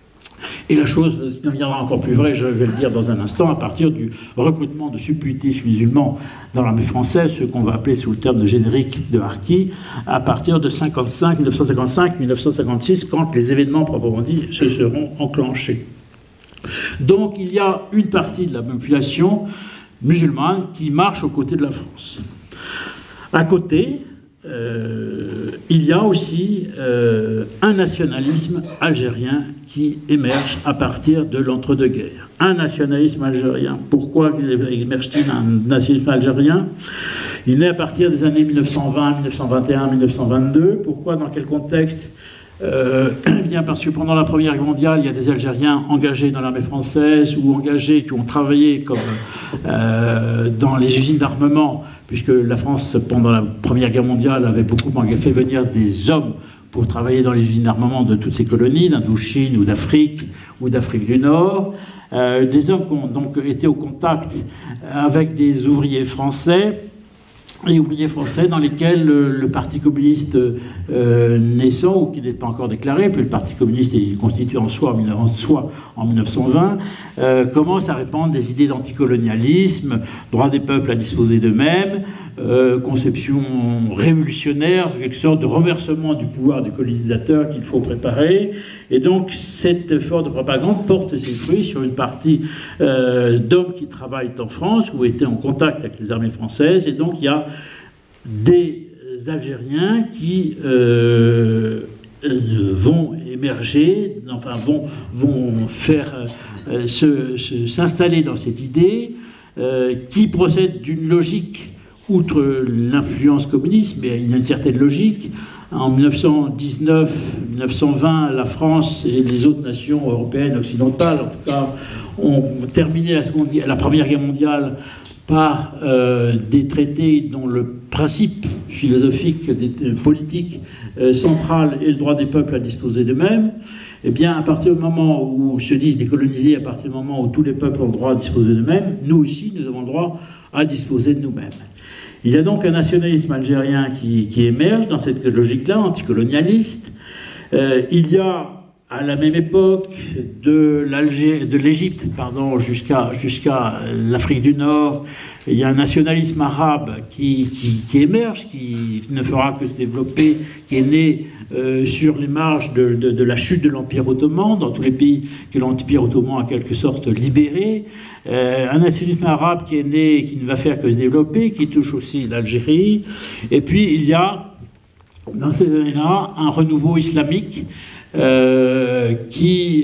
[SPEAKER 1] Et la chose deviendra encore plus vraie, je vais le dire dans un instant, à partir du recrutement de supplétifs musulmans dans l'armée française, ce qu'on va appeler sous le terme de générique de harki, à partir de cinquante-cinq, mille neuf cent cinquante-cinq mille neuf cent cinquante-six, quand les événements proprement dit se seront enclenchés. Donc il y a une partie de la population musulmane qui marche aux côtés de la France. À côté, Euh, il y a aussi euh, un nationalisme algérien qui émerge à partir de l'entre-deux-guerres. Un nationalisme algérien. Pourquoi émerge-t-il un nationalisme algérien? Il naît à partir des années mille neuf cent vingt, mille neuf cent vingt et un, mille neuf cent vingt-deux. Pourquoi? Dans quel contexte? Euh, bien parce que pendant la Première Guerre mondiale, il y a des Algériens engagés dans l'armée française ou engagés qui ont travaillé comme euh, dans les usines d'armement, puisque la France, pendant la Première Guerre mondiale, avait beaucoup fait venir des hommes pour travailler dans les usines d'armement de toutes ces colonies, d'Indochine ou d'Afrique ou d'Afrique du Nord. Euh, des hommes qui ont donc été au contact avec des ouvriers français, et ouvriers français dans lesquels le, le Parti communiste euh, naissant, ou qui n'est pas encore déclaré, puis le Parti communiste est constitué en soi en, soi, en mille neuf cent vingt, euh, commence à répandre des idées d'anticolonialisme, droit des peuples à disposer d'eux-mêmes, euh, conception révolutionnaire, quelque sorte de renversement du pouvoir du colonisateur qu'il faut préparer. Et donc cet effort de propagande porte ses fruits sur une partie euh, d'hommes qui travaillent en France ou étaient en contact avec les armées françaises. Et donc il y a des Algériens qui euh, vont émerger, enfin vont, vont faire euh, se, se, s'installer dans cette idée euh, qui procède d'une logique, outre l'influence communiste, mais il y a une certaine logique. En mille neuf cent dix-neuf mille neuf cent vingt, la France et les autres nations européennes, occidentales, en tout cas, ont terminé la, seconde, la Première Guerre mondiale par euh, des traités dont le principe philosophique, des, euh, politique euh, central est le droit des peuples à disposer d'eux-mêmes. Eh bien, à partir du moment où se disent décolonisés, à partir du moment où tous les peuples ont le droit à disposer d'eux-mêmes, nous aussi, nous avons le droit à disposer de nous-mêmes. Il y a donc un nationalisme algérien qui, qui émerge dans cette logique-là, anticolonialiste. Euh, il y a, à la même époque, de l'Égypte pardon, jusqu'à jusqu'à l'Afrique du Nord, il y a un nationalisme arabe qui, qui, qui émerge, qui ne fera que se développer, qui est né euh, sur les marges de, de, de la chute de l'Empire ottoman, dans tous les pays que l'Empire ottoman a en quelque sorte libérés. Euh, un nationalisme arabe qui est né et qui ne va faire que se développer, qui touche aussi l'Algérie. Et puis il y a, dans ces années-là, un renouveau islamique Euh, qui,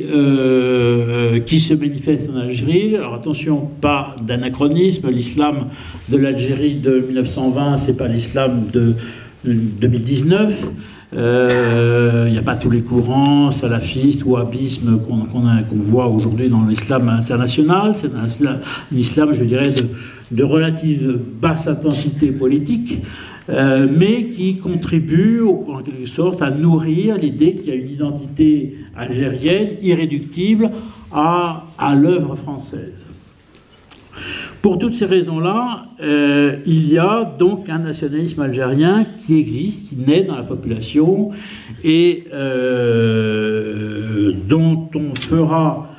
[SPEAKER 1] euh, qui se manifeste en Algérie. Alors attention, pas d'anachronisme, l'islam de l'Algérie de mille neuf cent vingt, c'est pas l'islam de deux mille dix-neuf. Il euh, n'y a pas tous les courants salafistes, wahhabisme qu'on qu'on qu'on voit aujourd'hui dans l'islam international. C'est un, un islam, je dirais, de, de relative basse intensité politique, Euh, mais qui contribue, en quelque sorte, à nourrir l'idée qu'il y a une identité algérienne irréductible à, à l'œuvre française. Pour toutes ces raisons-là, euh, il y a donc un nationalisme algérien qui existe, qui naît dans la population et euh, dont on fera,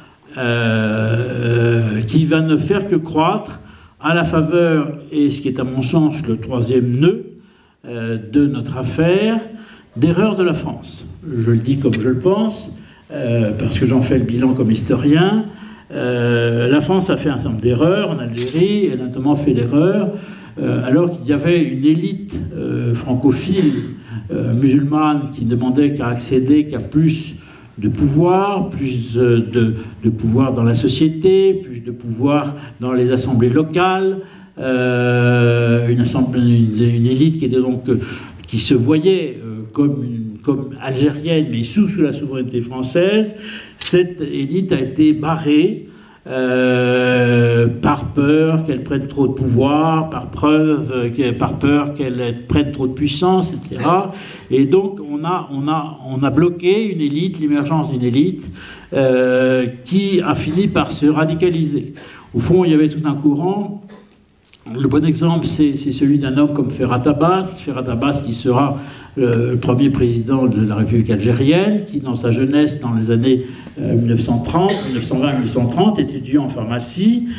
[SPEAKER 1] euh, qui va ne faire que croître à la faveur, et ce qui est à mon sens le troisième nœud de notre affaire, d'erreurs de la France. Je le dis comme je le pense, euh, parce que j'en fais le bilan comme historien. Euh, la France a fait un certain nombre d'erreurs en Algérie, elle a notamment fait l'erreur, euh, alors qu'il y avait une élite euh, francophile, euh, musulmane, qui ne demandait qu'à accéder qu'à plus de pouvoir, plus de, de pouvoir dans la société, plus de pouvoir dans les assemblées locales, Euh, une, assemblée, une, une élite qui était donc euh, qui se voyait euh, comme, une, comme algérienne mais sous, sous la souveraineté française. Cette élite a été barrée euh, par peur qu'elle prenne trop de pouvoir, par, preuve, euh, par peur qu'elle prenne trop de puissance, et cetera. Et donc on a, on a, on a bloqué une élite, l'émergence d'une élite euh, qui a fini par se radicaliser. Au fond, il y avait tout un courant. Le bon exemple, c'est celui d'un homme comme Ferhat Abbas, Ferhat Abbas qui sera le premier président de la République algérienne, qui dans sa jeunesse, dans les années euh, mille neuf cent trente, mille neuf cent vingt mille neuf cent trente, étudiant en pharmacie.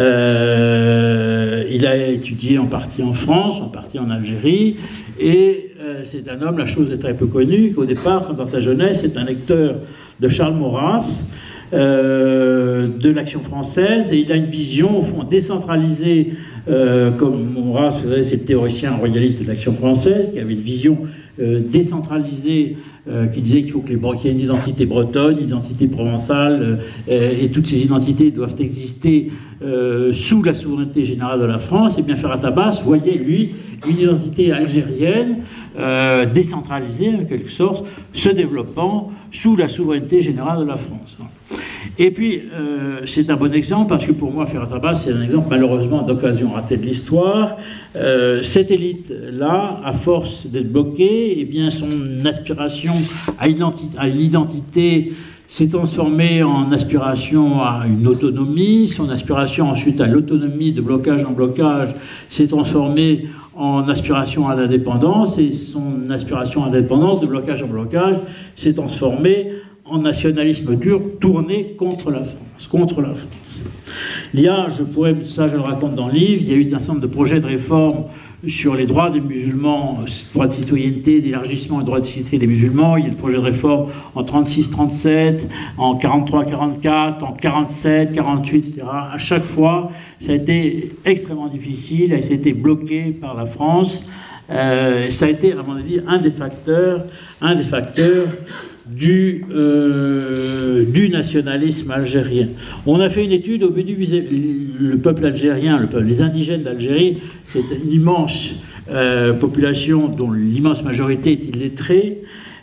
[SPEAKER 1] Euh, il a étudié en partie en France, en partie en Algérie, et euh, c'est un homme, la chose est très peu connue, qu'au départ, dans sa jeunesse, c'est un lecteur de Charles Maurras, Euh, de l'action française, et il a une vision, au fond, décentralisée, euh, comme Maurras, vous savez, c'est le théoricien royaliste de l'action française, qui avait une vision euh, décentralisée, euh, qui disait qu'il faut que les qu'il y ait une identité bretonne, une identité provençale, euh, et toutes ces identités doivent exister euh, sous la souveraineté générale de la France. Et bien Ferhat Abbas voyait, lui, une identité algérienne, euh, décentralisée, en quelque sorte, se développant sous la souveraineté générale de la France. Et puis, euh, c'est un bon exemple, parce que pour moi, Ferhat Abbas, c'est un exemple, malheureusement, d'occasion ratée de l'histoire. Euh, cette élite-là, à force d'être bloquée, eh bien, son aspiration à, à une identité s'est transformée en aspiration à une autonomie, son aspiration ensuite à l'autonomie de blocage en blocage s'est transformée en aspiration à l'indépendance, et son aspiration à l'indépendance de blocage en blocage s'est transformée en nationalisme dur tourné contre la France, contre la France. Il y a, je pourrais, ça je le raconte dans le livre, il y a eu un certain nombre de projets de réforme sur les droits des musulmans, droits de citoyenneté, d'élargissement des droits de citoyenneté des musulmans. Il y a le projet de réforme en trente-six trente-sept, en quarante-trois quarante-quatre, en quarante-sept quarante-huit, et cetera. À chaque fois, ça a été extrêmement difficile, et ça a été bloqué par la France. Euh, ça a été, à mon avis, un des facteurs, un des facteurs Du, euh, du nationalisme algérien. On a fait une étude au but du le peuple algérien, le peuple, les indigènes d'Algérie, c'est une immense euh, population dont l'immense majorité est illettrée,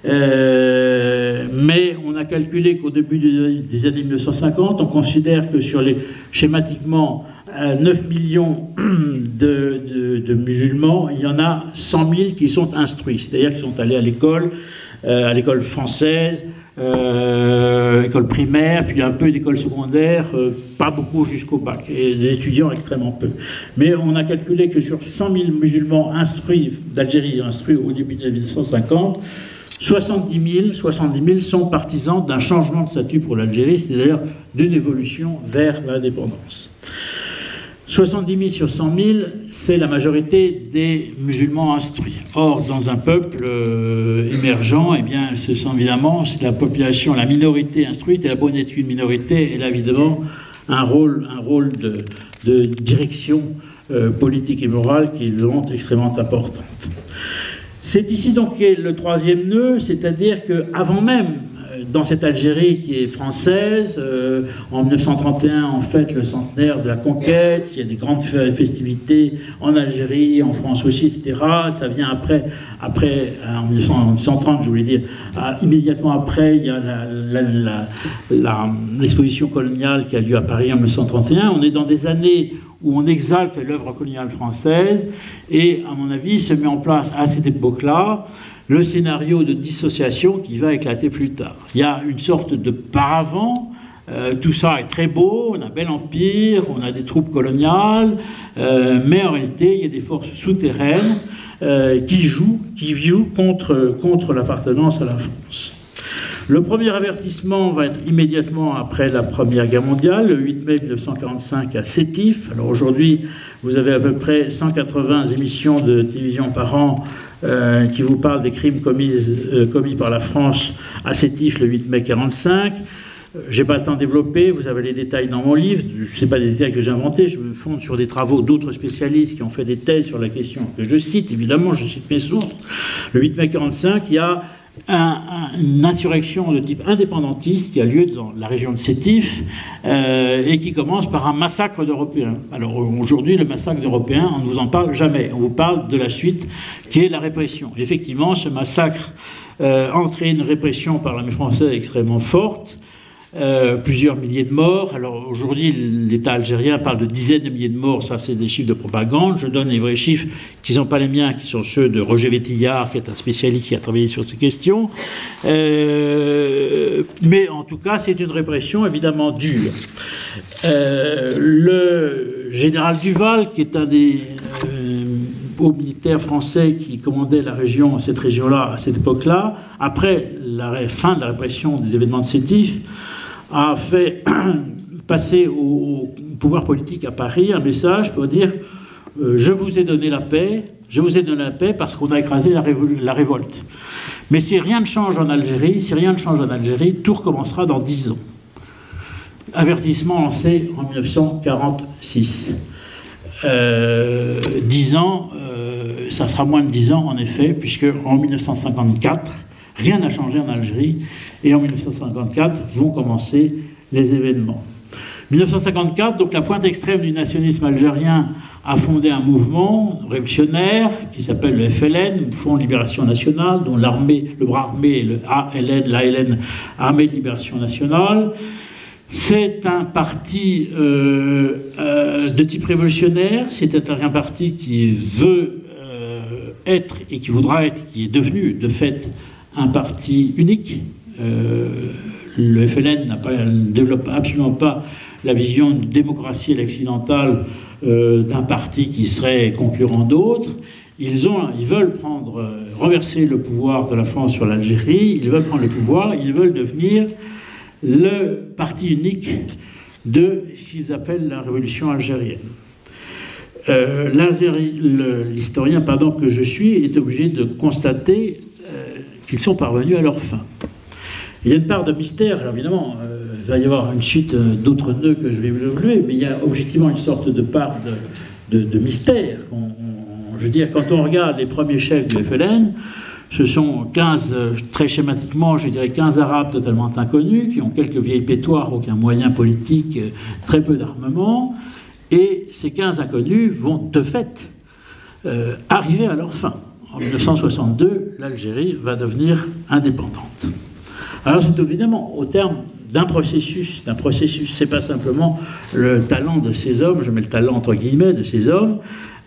[SPEAKER 1] euh, mais on a calculé qu'au début des années mille neuf cent cinquante, on considère que sur les, schématiquement, neuf millions de, de, de musulmans, il y en a cent mille qui sont instruits, c'est-à-dire qui sont allés à l'école, Euh, à l'école française, euh, école primaire, puis un peu d'école secondaire, euh, pas beaucoup jusqu'au bac, et des étudiants extrêmement peu. Mais on a calculé que sur cent mille musulmans instruits, d'Algérie instruits au début des années mille neuf cent cinquante, soixante-dix mille sont partisans d'un changement de statut pour l'Algérie, c'est-à-dire d'une évolution vers l'indépendance. soixante-dix mille sur cent mille, c'est la majorité des musulmans instruits. Or, dans un peuple euh, émergent, eh bien, ce sont évidemment la population, la minorité instruite, et la bonne étude minorité, elle a évidemment un rôle, un rôle de, de direction euh, politique et morale qui est vraiment extrêmement importante. C'est ici donc qu'est le troisième nœud, c'est-à-dire qu'avant même, dans cette Algérie qui est française, euh, en mille neuf cent trente et un, en fait, le centenaire de la conquête, il y a des grandes festivités en Algérie, en France aussi, et cetera. Ça vient après, après en mille neuf cent trente, je voulais dire, euh, immédiatement après, il y a l'exposition coloniale qui a lieu à Paris en mille neuf cent trente et un. On est dans des années où on exalte l'œuvre coloniale française, et à mon avis, se met en place à cette époque-là le scénario de dissociation qui va éclater plus tard. Il y a une sorte de paravent, euh, tout ça est très beau, on a un bel empire, on a des troupes coloniales, euh, mais en réalité, il y a des forces souterraines euh, qui jouent, qui jouent contre, contre l'appartenance à la France. Le premier avertissement va être immédiatement après la Première Guerre mondiale, le huit mai mille neuf cent quarante-cinq à Sétif. Alors aujourd'hui, vous avez à peu près cent quatre-vingts émissions de télévision par an euh, qui vous parlent des crimes commis, euh, commis par la France à Sétif le huit mai quarante-cinq. Je n'ai pas le temps de développer, vous avez les détails dans mon livre, ce n'est pas des détails que j'ai inventés, je me fonde sur des travaux d'autres spécialistes qui ont fait des thèses sur la question, que je cite, évidemment, je cite mes sources. Le huit mai quarante-cinq, il y a Un, un, une insurrection de type indépendantiste qui a lieu dans la région de Sétif euh, et qui commence par un massacre d'Européens. Alors aujourd'hui, le massacre d'Européens, on ne vous en parle jamais. On vous parle de la suite qui est la répression. Effectivement, ce massacre euh, entraîne une répression par l'armée française extrêmement forte. euh, plusieurs milliers de morts. Alors aujourd'hui, l'État algérien parle de dizaines de milliers de morts, ça c'est des chiffres de propagande. Je donne les vrais chiffres qui ne sont pas les miens, qui sont ceux de Roger Vétillard, qui est un spécialiste qui a travaillé sur ces questions. Euh, mais en tout cas, c'est une répression évidemment dure. Euh, le général Duval, qui est un des euh, hauts militaires français qui commandait la région, cette région-là, à cette époque-là, après la fin de la répression des événements de Sétif, a fait passer au, au pouvoir politique à Paris un message pour dire euh, « Je vous ai donné la paix, je vous ai donné la paix parce qu'on a écrasé la, la révolte. Mais si rien ne change en Algérie, si rien ne change en Algérie, tout recommencera dans dix ans. » Avertissement lancé en mille neuf cent quarante-six. Euh, dix ans, euh, ça sera moins de dix ans en effet, puisque en mille neuf cent cinquante-quatre, rien n'a changé en Algérie, et en mille neuf cent cinquante-quatre vont commencer les événements. mille neuf cent cinquante-quatre, donc la pointe extrême du nationalisme algérien a fondé un mouvement révolutionnaire qui s'appelle le F L N, Front de Libération Nationale, dont l'armée, le bras armé est le A L N, l'A L N, Armée de Libération Nationale. C'est un parti euh, euh, de type révolutionnaire, c'est un parti qui veut euh, être et qui voudra être, qui est devenu de fait un parti unique. Euh, le F L N n'a pas, ne développe absolument pas la vision d'une démocratie occidentale euh, d'un parti qui serait concurrent d'autres. Ils, ont, ils veulent prendre, euh, renverser le pouvoir de la France sur l'Algérie, ils veulent prendre le pouvoir, ils veulent devenir le parti unique de ce qu'ils appellent la révolution algérienne. Euh, L'historien pardon, que je suis est obligé de constater euh, qu'ils sont parvenus à leur fin. Il y a une part de mystère, alors évidemment, euh, il va y avoir une suite euh, d'autres nœuds que je vais vous lever, mais il y a objectivement une sorte de part de, de, de mystère. On, on, je veux dire, quand on regarde les premiers chefs du F L N, ce sont quinze, très schématiquement, je dirais quinze Arabes totalement inconnus, qui ont quelques vieilles pétoires, aucun moyen politique, très peu d'armement, et ces quinze inconnus vont de fait euh, arriver à leur fin. En mille neuf cent soixante-deux, l'Algérie va devenir indépendante. Alors c'est évidemment au terme d'un processus, d'un processus, c'est pas simplement le talent de ces hommes, je mets le talent entre guillemets de ces hommes,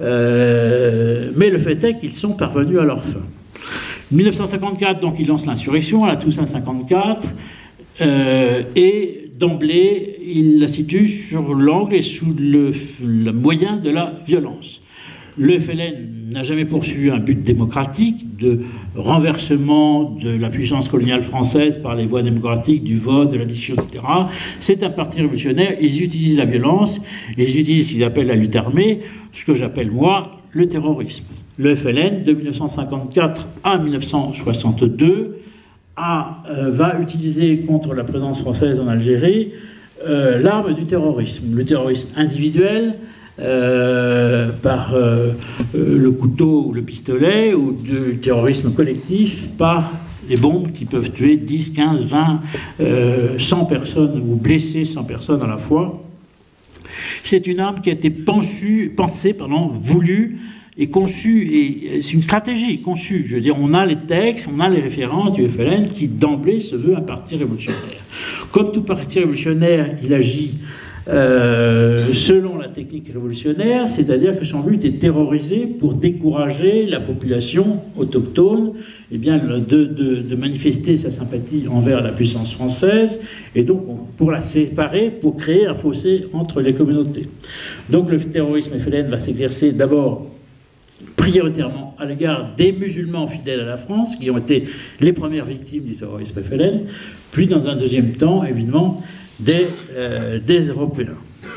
[SPEAKER 1] euh, mais le fait est qu'ils sont parvenus à leur fin. mille neuf cent cinquante-quatre, donc, il lance l'insurrection, à la Toussaint cinquante-quatre, euh, et d'emblée, il la situe sur l'angle et sous le, le moyen de la violence. Le F L N n'a jamais poursuivi un but démocratique de renversement de la puissance coloniale française par les voies démocratiques, du vote, de l'addition, et cetera. C'est un parti révolutionnaire, ils utilisent la violence, ils utilisent ce qu'ils appellent la lutte armée, ce que j'appelle, moi, le terrorisme. Le F L N, de mille neuf cent cinquante-quatre à mille neuf cent soixante-deux, a, euh, va utiliser contre la présence française en Algérie euh, l'arme du terrorisme. Le terrorisme individuel, euh, par euh, euh, le couteau ou le pistolet, ou du terrorisme collectif par les bombes qui peuvent tuer dix, quinze, vingt, euh, cent personnes, ou blesser cent personnes à la fois. C'est une arme qui a été pensue, pensée, pardon, voulue, et conçu, et c'est une stratégie conçue. Je veux dire, on a les textes, on a les références du F L N qui d'emblée se veut un parti révolutionnaire. Comme tout parti révolutionnaire, il agit euh, selon la technique révolutionnaire, c'est-à-dire que son but est terroriser pour décourager la population autochtone, eh bien, de, de, de manifester sa sympathie envers la puissance française, et donc pour la séparer, pour créer un fossé entre les communautés. Donc le terrorisme F L N va s'exercer d'abord prioritairement à l'égard des musulmans fidèles à la France, qui ont été les premières victimes du terrorisme F L N, puis dans un deuxième temps, évidemment, des, euh, des Européens.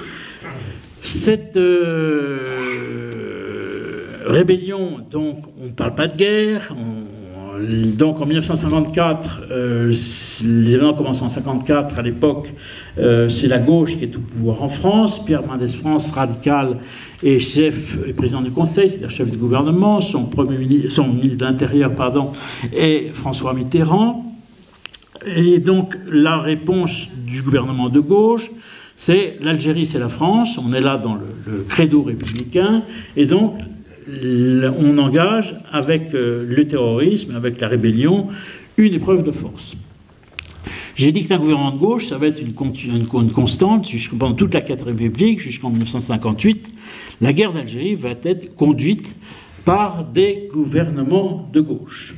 [SPEAKER 1] Cette euh, rébellion, donc, on ne parle pas de guerre, on, donc en mille neuf cent cinquante-quatre, euh, les événements commencent en mille neuf cent cinquante-quatre, à l'époque, euh, c'est la gauche qui est au pouvoir en France, Pierre Mendès France, radical, et chef et président du Conseil, c'est-à-dire chef du gouvernement, son, premier ministre, son ministre de l'Intérieur, pardon, est François Mitterrand. Et donc la réponse du gouvernement de gauche, c'est l'Algérie, c'est la France, on est là dans le, le credo républicain, et donc on engage avec le terrorisme, avec la rébellion, une épreuve de force. J'ai dit que c'est un gouvernement de gauche, ça va être une, une, une constante pendant toute la quatrième République, jusqu'en mille neuf cent cinquante-huit. La guerre d'Algérie va être conduite par des gouvernements de gauche.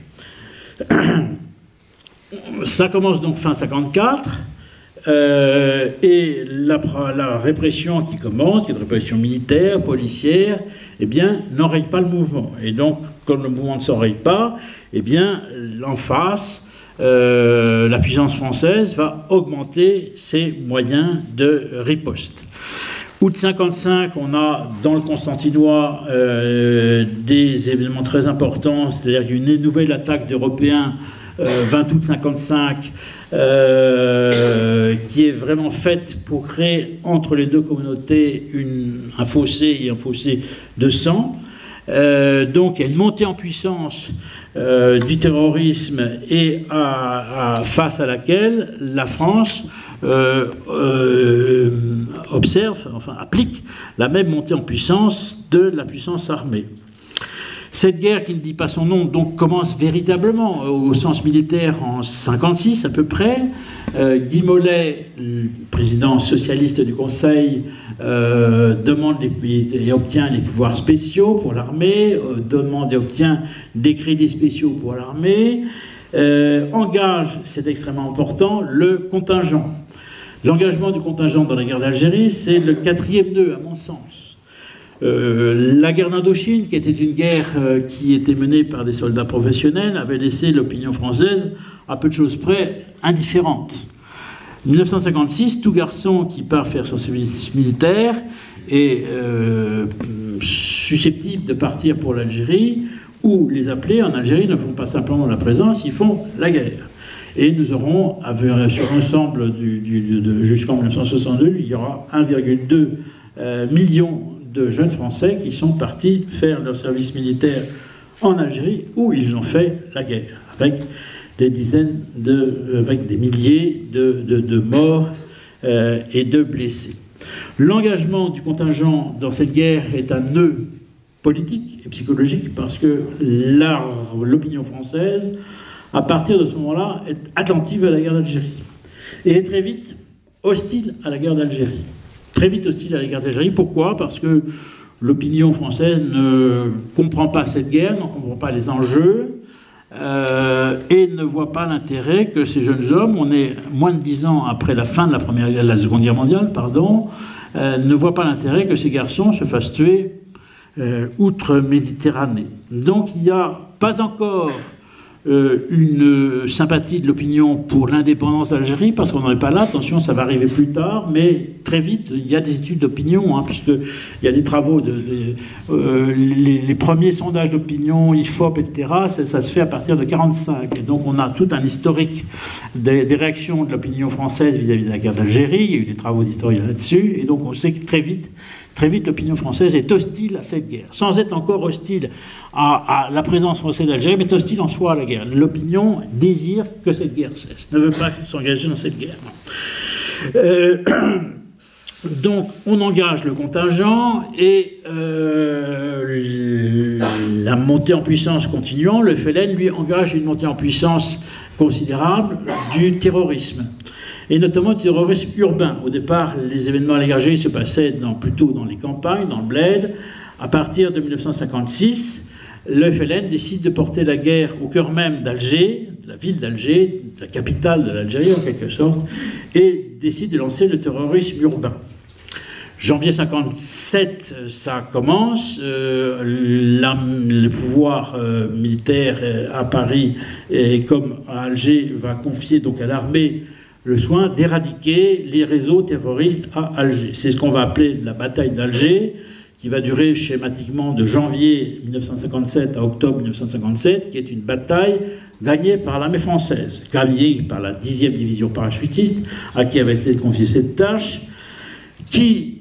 [SPEAKER 1] Ça commence donc fin cinquante-quatre, euh, et la, la répression qui commence, qui est une répression militaire, policière, eh bien, n'enraye pas le mouvement. Et donc, comme le mouvement ne s'enraye pas, eh bien, en face, euh, la puissance française va augmenter ses moyens de riposte. Août cinquante-cinq, on a dans le Constantinois euh, des événements très importants, c'est-à-dire une nouvelle attaque d'Européens, euh, vingt août cinquante-cinq, euh, qui est vraiment faite pour créer entre les deux communautés une, un fossé et un fossé de sang. Euh, donc il y a une montée en puissance euh, du terrorisme et à, à, face à laquelle la France euh, euh, observe, enfin applique la même montée en puissance de la puissance armée. Cette guerre, qui ne dit pas son nom, donc commence véritablement au sens militaire en cinquante-six à peu près. Euh, Guy Mollet, le président socialiste du Conseil, euh, demande les, et obtient les pouvoirs spéciaux pour l'armée, euh, demande et obtient des crédits spéciaux pour l'armée, euh, engage, c'est extrêmement important, le contingent. L'engagement du contingent dans la guerre d'Algérie, c'est le quatrième nœud, à mon sens. Euh, la guerre d'Indochine, qui était une guerre euh, qui était menée par des soldats professionnels, avait laissé l'opinion française, à peu de choses près, indifférente. mille neuf cent cinquante-six, tout garçon qui part faire son service militaire est euh, susceptible de partir pour l'Algérie, où les appelés en Algérie ne font pas simplement la présence, ils font la guerre. Et nous aurons, sur l'ensemble du, du, de, jusqu'en mille neuf cent soixante-deux, il y aura un virgule deux euh, million de jeunes Français qui sont partis faire leur service militaire en Algérie, où ils ont fait la guerre, avec des dizaines de, avec des milliers de, de, de morts euh, et de blessés. L'engagement du contingent dans cette guerre est un nœud politique et psychologique, parce que l'opinion française, à partir de ce moment-là, est attentive à la guerre d'Algérie, et est très vite hostile à la guerre d'Algérie. Très vite hostile à la guerre d'Algérie. Pourquoi? Parce que l'opinion française ne comprend pas cette guerre, ne comprend pas les enjeux, euh, et ne voit pas l'intérêt que ces jeunes hommes, on est moins de dix ans après la fin de la, première, la Seconde Guerre mondiale, pardon, euh, ne voient pas l'intérêt que ces garçons se fassent tuer euh, outre-Méditerranée. Donc il n'y a pas encore Euh, une sympathie de l'opinion pour l'indépendance d'Algérie, parce qu'on n'en est pas là, attention, ça va arriver plus tard, mais très vite, il y a des études d'opinion, hein, puisqu'il y a des travaux, de, de, euh, les, les premiers sondages d'opinion, I F O P, et cetera, ça, ça se fait à partir de quarante-cinq, et donc on a tout un historique des, des réactions de l'opinion française vis-à-vis de la guerre d'Algérie, il y a eu des travaux d'historiens là-dessus, et donc on sait que très vite, Très vite, l'opinion française est hostile à cette guerre, sans être encore hostile à, à la présence française d'Algérie, mais est hostile en soi à la guerre. L'opinion désire que cette guerre cesse, ne veut pas s'engager dans cette guerre. Euh, donc, on engage le contingent, et euh, la montée en puissance continuant, le F L N, lui, engage une montée en puissance considérable du terrorisme. Et notamment du terrorisme urbain. Au départ, les événements à l'Algérie se passaient dans, plutôt dans les campagnes, dans le bled. À partir de mille neuf cent cinquante-six, le F L N décide de porter la guerre au cœur même d'Alger, de la ville d'Alger, de la capitale de l'Algérie en quelque sorte, et décide de lancer le terrorisme urbain. Janvier cinquante-sept, ça commence. Euh, la, le pouvoir euh, militaire à Paris, et comme à Alger, va confier donc à l'armée le soin d'éradiquer les réseaux terroristes à Alger. C'est ce qu'on va appeler la bataille d'Alger, qui va durer schématiquement de janvier mille neuf cent cinquante-sept à octobre mille neuf cent cinquante-sept, qui est une bataille gagnée par l'armée française, gagnée par la dixième division parachutiste, à qui avait été confiée cette tâche, qui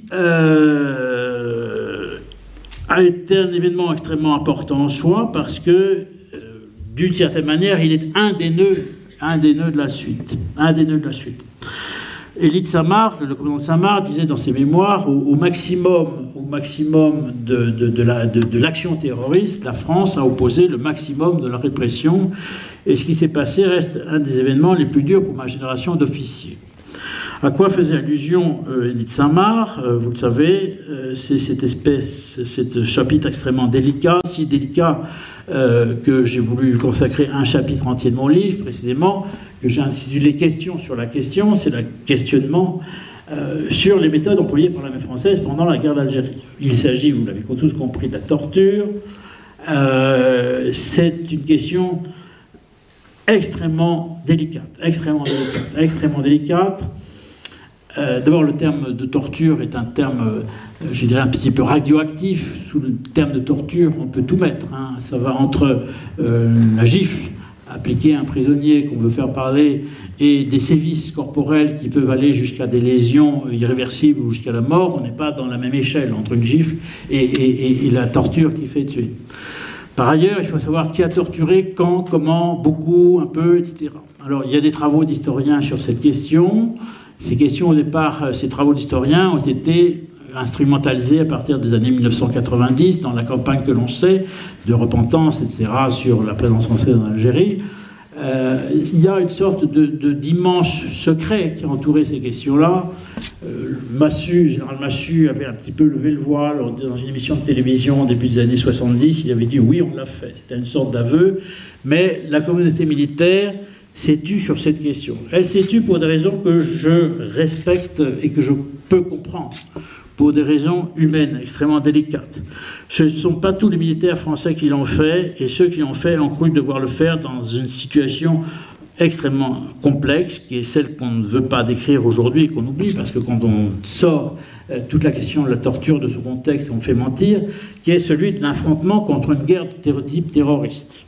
[SPEAKER 1] euh, a été un événement extrêmement important en soi, parce que, euh, d'une certaine manière, il est un des nœuds Un des nœuds de la suite. Un des nœuds de la suite. Élie de Samar, le commandant de Samar, disait dans ses mémoires, au, au maximum, au maximum de, de, de, la, de, de l'action terroriste, la France a opposé le maximum de la répression. Et ce qui s'est passé reste un des événements les plus durs pour ma génération d'officiers. À quoi faisait allusion euh, Édith Saint-Marc, euh, vous le savez, euh, c'est cette espèce, cet chapitre extrêmement délicat, si délicat euh, que j'ai voulu consacrer un chapitre entier de mon livre, précisément, que j'ai intitulé « Questions sur la question », c'est le questionnement euh, sur les méthodes employées par l'armée française pendant la guerre d'Algérie. Il s'agit, vous l'avez tous compris, de la torture. Euh, c'est une question extrêmement délicate, extrêmement délicate, extrêmement délicate. Euh, D'abord, le terme de torture est un terme, euh, je dirais, un petit peu radioactif. Sous le terme de torture, on peut tout mettre. Hein. Ça va entre euh, la gifle appliquée à un prisonnier qu'on veut faire parler et des sévices corporels qui peuvent aller jusqu'à des lésions irréversibles ou jusqu'à la mort. On n'est pas dans la même échelle entre une gifle et, et, et la torture qui fait tuer. Par ailleurs, il faut savoir qui a torturé, quand, comment, beaucoup, un peu, et cetera. Alors, il y a des travaux d'historiens sur cette question. Ces questions, au départ, ces travaux d'historiens ont été instrumentalisés à partir des années mille neuf cent quatre-vingt-dix, dans la campagne que l'on sait, de repentance, et cetera, sur la présence française en Algérie. Euh, il y a une sorte de, de, d'immense secret qui a entouré ces questions-là. Euh, Massu, général Massu, avait un petit peu levé le voile dans une émission de télévision au début des années soixante-dix. Il avait dit oui, on l'a fait. C'était une sorte d'aveu. Mais la communauté militaire s'est tue sur cette question. Elle s'est tue pour des raisons que je respecte et que je peux comprendre, pour des raisons humaines extrêmement délicates. Ce ne sont pas tous les militaires français qui l'ont fait, et ceux qui l'ont fait ont cru devoir le faire dans une situation extrêmement complexe, qui est celle qu'on ne veut pas décrire aujourd'hui et qu'on oublie, parce que quand on sort euh, toute la question de la torture de son contexte, on fait mentir, qui est celui de l'affrontement contre une guerre de type terroriste.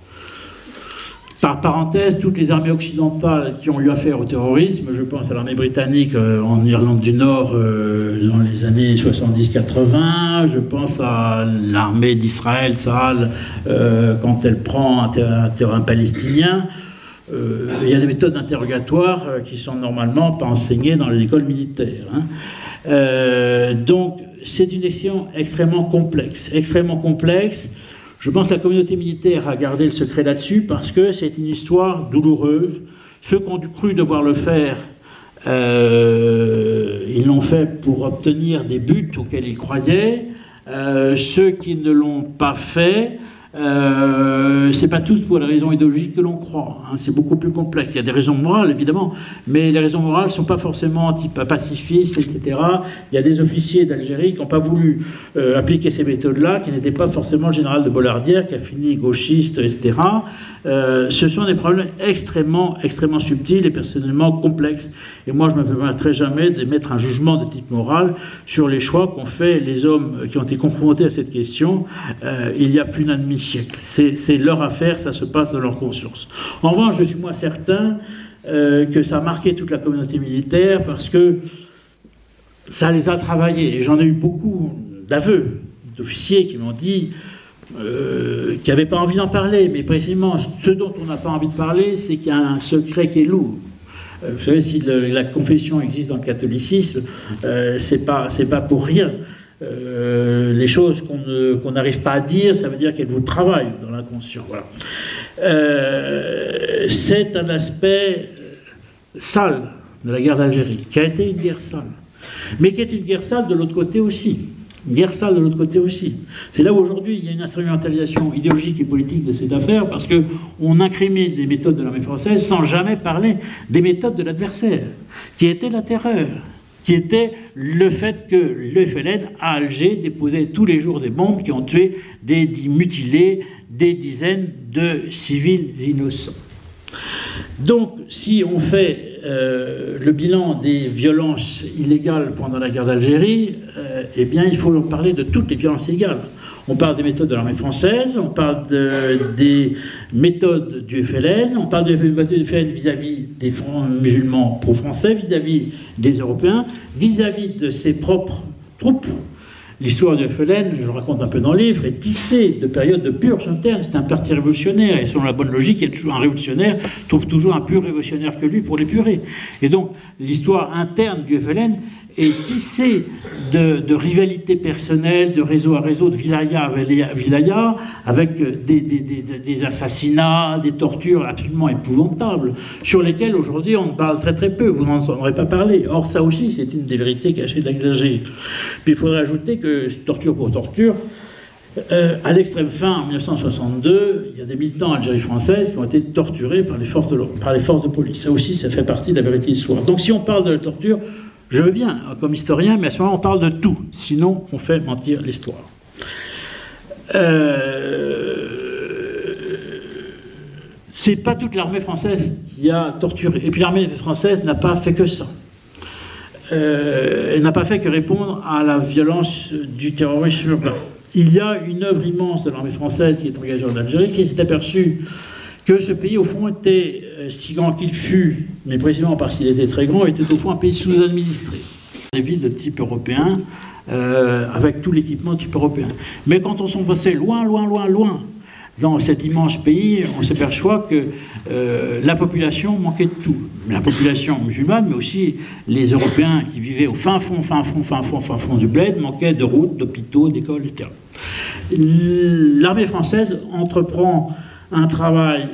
[SPEAKER 1] Par parenthèse, toutes les armées occidentales qui ont eu affaire au terrorisme, je pense à l'armée britannique euh, en Irlande du Nord euh, dans les années soixante-dix quatre-vingt, je pense à l'armée d'Israël, Tsahal, euh, quand elle prend un, ter un terrain palestinien, euh, il y a des méthodes d'interrogatoire euh, qui sont normalement pas enseignées dans les écoles militaires. Hein. Euh, donc, c'est une question extrêmement complexe, extrêmement complexe. Je pense que la communauté militaire a gardé le secret là-dessus parce que c'est une histoire douloureuse. Ceux qui ont cru devoir le faire, euh, ils l'ont fait pour obtenir des buts auxquels ils croyaient. Euh, ceux qui ne l'ont pas fait, euh, c'est pas tous pour les raisons idéologiques que l'on croit. Hein, c'est beaucoup plus complexe. Il y a des raisons morales, évidemment, mais les raisons morales ne sont pas forcément anti-pacifistes, et cetera. Il y a des officiers d'Algérie qui n'ont pas voulu euh, appliquer ces méthodes-là, qui n'étaient pas forcément le général de Bollardière, qui a fini gauchiste, et cetera. Euh, ce sont des problèmes extrêmement, extrêmement subtils et personnellement complexes. Et moi, je ne me permettrai jamais d'émettre un jugement de type moral sur les choix qu'ont fait les hommes qui ont été confrontés à cette question euh, il y a plus d'un demi siècle. C'est leur affaire, ça se passe dans leur conscience. En revanche, je suis moi certain euh, que ça a marqué toute la communauté militaire parce que ça les a travaillés. Et j'en ai eu beaucoup d'aveux, d'officiers qui m'ont dit euh, qu'ils n'avaient pas envie d'en parler. Mais précisément, ce dont on n'a pas envie de parler, c'est qu'il y a un secret qui est lourd. Euh, vous savez, si le, la confession existe dans le catholicisme, euh, c'est pas, c'est pas pour rien. Euh, les choses qu'on n'arrive pas à dire, ça veut dire qu'elles vous travaillent dans l'inconscient. Voilà. Euh, c'est un aspect sale de la guerre d'Algérie, qui a été une guerre sale, mais qui est une guerre sale de l'autre côté aussi. Une guerre sale de l'autre côté aussi. C'est là où aujourd'hui il y a une instrumentalisation idéologique et politique de cette affaire, parce qu'on incrimine les méthodes de l'armée française sans jamais parler des méthodes de l'adversaire, qui étaient la terreur, qui était le fait que le F L N, à Alger, déposait tous les jours des bombes qui ont tué des, des mutilés, des dizaines de civils innocents. Donc, si on fait euh, le bilan des violences illégales pendant la guerre d'Algérie, euh, eh bien, il faut parler de toutes les violences illégales. On parle des méthodes de l'armée française, on parle de, des méthodes du F L N, on parle des méthodes du F L N vis-à-vis des musulmans pro-français, vis-à-vis des Européens, vis-à-vis de ses propres troupes. L'histoire du F L N, je le raconte un peu dans le livre, est tissée de périodes de purge interne. C'est un parti révolutionnaire, et selon la bonne logique, il y a toujours un révolutionnaire trouve toujours un plus révolutionnaire que lui pour l'épurer. Et donc, l'histoire interne du F L N est tissé de, de rivalités personnelles, de réseau à réseau, de wilaya à wilaya, avec des, des, des, des assassinats, des tortures absolument épouvantables, sur lesquelles aujourd'hui on parle très très peu, vous n'en entendrez pas parler. Or ça aussi c'est une des vérités cachées d'Alger. Puis il faudrait ajouter que, torture pour torture, Euh, à l'extrême fin, en mille neuf cent soixante-deux, il y a des militants algériens françaises qui ont été torturés par les forces de, par les forces de police. Ça aussi, ça fait partie de la vérité d'histoire. Donc si on parle de la torture, je veux bien, comme historien, mais à ce moment, on parle de tout. Sinon, on fait mentir l'histoire. Euh... C'est pas toute l'armée française qui a torturé. Et puis l'armée française n'a pas fait que ça. Euh, elle n'a pas fait que répondre à la violence du terrorisme urbain. Il y a une œuvre immense de l'armée française qui est engagée en Algérie, qui s'est aperçue que ce pays, au fond, était si grand qu'il fut, mais précisément parce qu'il était très grand, était au fond un pays sous-administré. Des villes de type européen, euh, avec tout l'équipement de type européen. Mais quand on s'en passait loin, loin, loin, loin, dans cet immense pays, on s'aperçoit que euh, la population manquait de tout. La population musulmane, mais aussi les Européens qui vivaient au fin fond, fin fond, fin fond, fin fond du bled, manquaient de routes, d'hôpitaux, d'écoles, et cetera. L'armée française entreprend un travail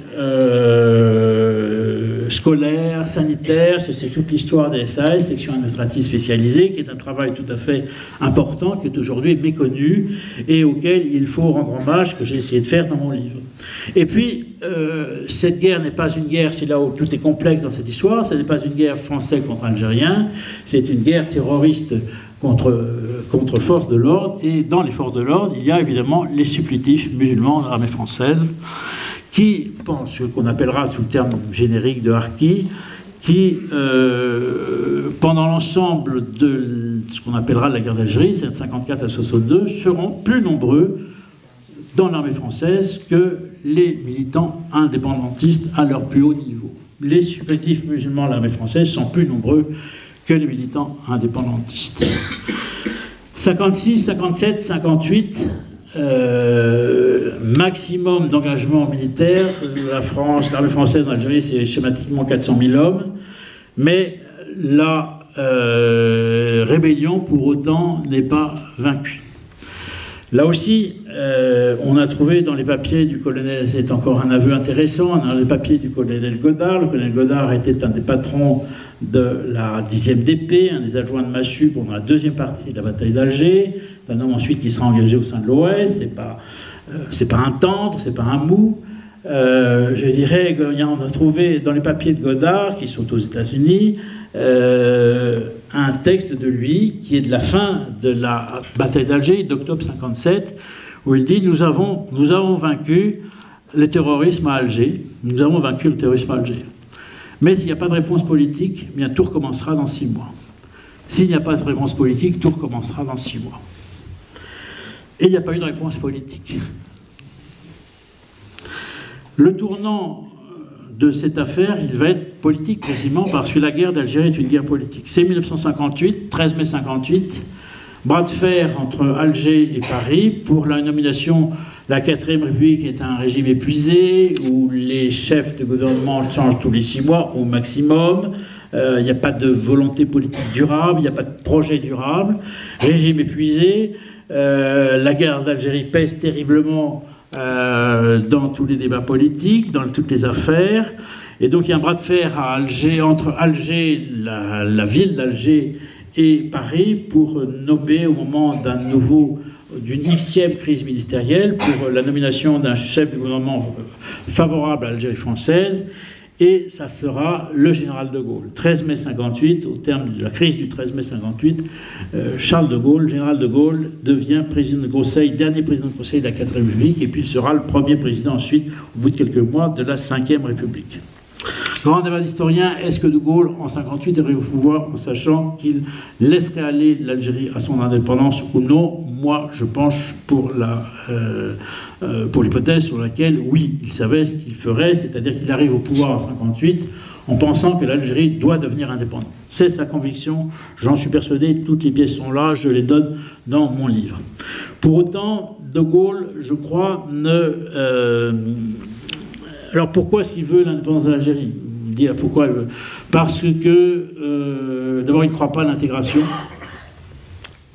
[SPEAKER 1] euh, scolaire, sanitaire, c'est toute l'histoire des S A S, section administrative spécialisée, qui est un travail tout à fait important, qui est aujourd'hui méconnu et auquel il faut rendre hommage, que j'ai essayé de faire dans mon livre. Et puis, euh, cette guerre n'est pas une guerre, c'est là où tout est complexe dans cette histoire, ce n'est pas une guerre française contre algérien, c'est une guerre terroriste contre, contre forces de l'ordre, et dans les forces de l'ordre, il y a évidemment les supplétifs musulmans de l'armée française, qui, ce qu'on appellera sous le terme générique de harki, qui, euh, pendant l'ensemble de ce qu'on appellera la guerre d'Algérie, c'est de cinquante-quatre à soixante-deux, seront plus nombreux dans l'armée française que les militants indépendantistes à leur plus haut niveau. Les supplétifs musulmans de l'armée française sont plus nombreux que les militants indépendantistes. cinquante-six, cinquante-sept, cinquante-huit, euh, maximum d'engagement militaire. La France, l'armée française en Algérie, c'est schématiquement quatre cent mille hommes, mais la euh, rébellion, pour autant, n'est pas vaincue. Là aussi, euh, on a trouvé dans les papiers du colonel, c'est encore un aveu intéressant, dans les papiers du colonel Godard. Le colonel Godard était un des patrons de la dixième D P, un des adjoints de Massu pendant la deuxième partie de la bataille d'Alger. C'est un homme ensuite qui sera engagé au sein de l'O S, c'est pas, euh, c'est pas un tendre, c'est pas un mou. Euh, je dirais qu'on a trouvé dans les papiers de Godard, qui sont aux États-Unis, euh, un texte de lui qui est de la fin de la bataille d'Alger, d'octobre cinquante-sept, où il dit nous avons, nous avons vaincu le terrorisme à Alger, nous avons vaincu le terrorisme à Alger. Mais s'il n'y a pas de réponse politique, eh bien tout recommencera dans six mois. S'il n'y a pas de réponse politique, tout recommencera dans six mois. Et il n'y a pas eu de réponse politique. Le tournant de cette affaire, il va être politique précisément parce que la guerre d'Algérie est une guerre politique. C'est mille neuf cent cinquante-huit, treize mai cinquante-huit, bras de fer entre Alger et Paris pour la nomination. La quatrième République est un régime épuisé où les chefs de gouvernement changent tous les six mois au maximum. Il euh, n'y a pas de volonté politique durable, il n'y a pas de projet durable. Régime épuisé. Euh, la guerre d'Algérie pèse terriblement Euh, dans tous les débats politiques, dans toutes les affaires. Et donc il y a un bras de fer à Alger, entre Alger, la, la ville d'Alger, et Paris pour nommer au moment d'un nouveau, d'une Xème crise ministérielle, pour la nomination d'un chef de gouvernement favorable à l'Algérie française. Et ça sera le général de Gaulle. treize mai cinquante-huit, au terme de la crise du treize mai cinquante-huit, euh, Charles de Gaulle, général de Gaulle, devient président du Conseil, dernier président du Conseil de la quatrième République, et puis il sera le premier président ensuite, au bout de quelques mois, de la cinquième République. Grand débat d'historien, est-ce que de Gaulle, en cinquante-huit, arrive au pouvoir en sachant qu'il laisserait aller l'Algérie à son indépendance ou non? Moi, je penche pour la, euh, euh, pour l'hypothèse sur laquelle, oui, il savait ce qu'il ferait, c'est-à-dire qu'il arrive au pouvoir en cinquante-huit en pensant que l'Algérie doit devenir indépendante. C'est sa conviction, j'en suis persuadé, toutes les pièces sont là, je les donne dans mon livre. Pour autant, de Gaulle, je crois, ne... Euh, alors pourquoi est-ce qu'il veut l'indépendance de l'Algérie? Dire pourquoi il veut. Parce que, euh, d'abord, il ne croit pas à l'intégration.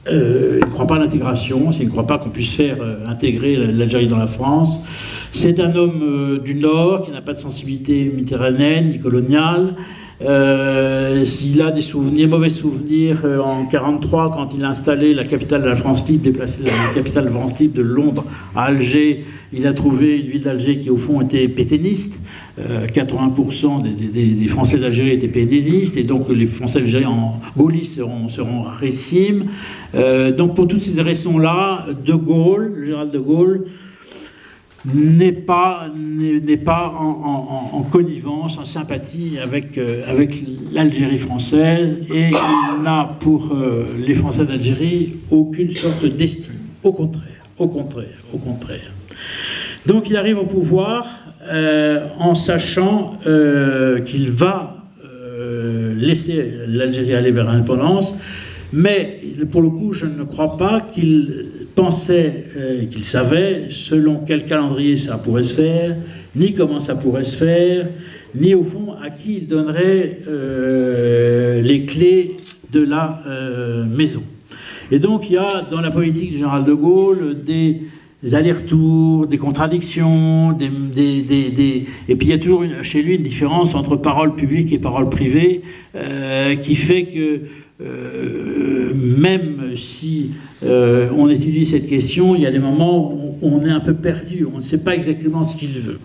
[SPEAKER 1] Euh, il ne croit pas à l'intégration, il ne croit pas qu'on puisse faire euh, intégrer l'Algérie dans la France. C'est un homme euh, du Nord qui n'a pas de sensibilité méditerranéenne ni coloniale. Euh, il a des souvenirs, mauvais souvenirs euh, en mille neuf cent quarante-trois quand il a installé la capitale de la France libre, déplacé la capitale de la France libre de Londres à Alger. Il a trouvé une ville d'Alger qui au fond était pétainiste. Euh, quatre-vingts pour cent des, des, des Français d'Algérie étaient pétainistes et donc les Français d'Algérie en gaullistes seront, seront rissimes. Euh, donc pour toutes ces raisons-là, De Gaulle, le général de Gaulle, n'est pas, n'est pas en, en, en connivence, en sympathie avec, euh, avec l'Algérie française, et il n'a pour euh, les Français d'Algérie aucune sorte d'estime. Au contraire, au contraire, au contraire. Donc il arrive au pouvoir euh, en sachant euh, qu'il va euh, laisser l'Algérie aller vers l'indépendance, mais pour le coup, je ne crois pas qu'il pensait, euh, qu'il savait selon quel calendrier ça pourrait se faire, ni comment ça pourrait se faire, ni au fond à qui il donnerait euh, les clés de la euh, maison. Et donc il y a dans la politique du général de Gaulle des allers-retours, des contradictions, des, des, des, des... et puis il y a toujours une, chez lui une différence entre parole publique et parole privée euh, qui fait que euh, même si euh, on étudie cette question, il y a des moments où on est un peu perdu, on ne sait pas exactement ce qu'il veut.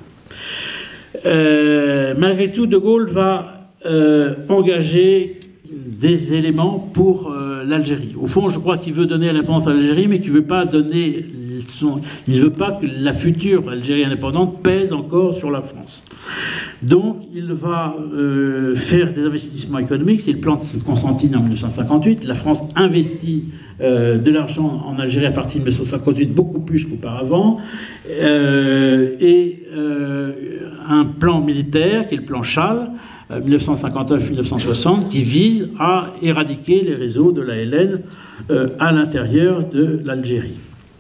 [SPEAKER 1] Euh, malgré tout, De Gaulle va euh, engager des éléments pour euh, l'Algérie. Au fond, je crois qu'il veut donner l'indépendance à l'Algérie, mais qu'il ne veut pas donner son... il ne veut pas que la future Algérie indépendante pèse encore sur la France. Donc, il va euh, faire des investissements économiques. C'est le plan de Constantine en mille neuf cent cinquante-huit. La France investit euh, de l'argent en Algérie à partir de mille neuf cent cinquante-huit, beaucoup plus qu'auparavant. Euh, et euh, un plan militaire, qui est le plan Châle, mille neuf cent cinquante-neuf à mille neuf cent soixante, qui vise à éradiquer les réseaux de l'A L N euh, à l'intérieur de l'Algérie.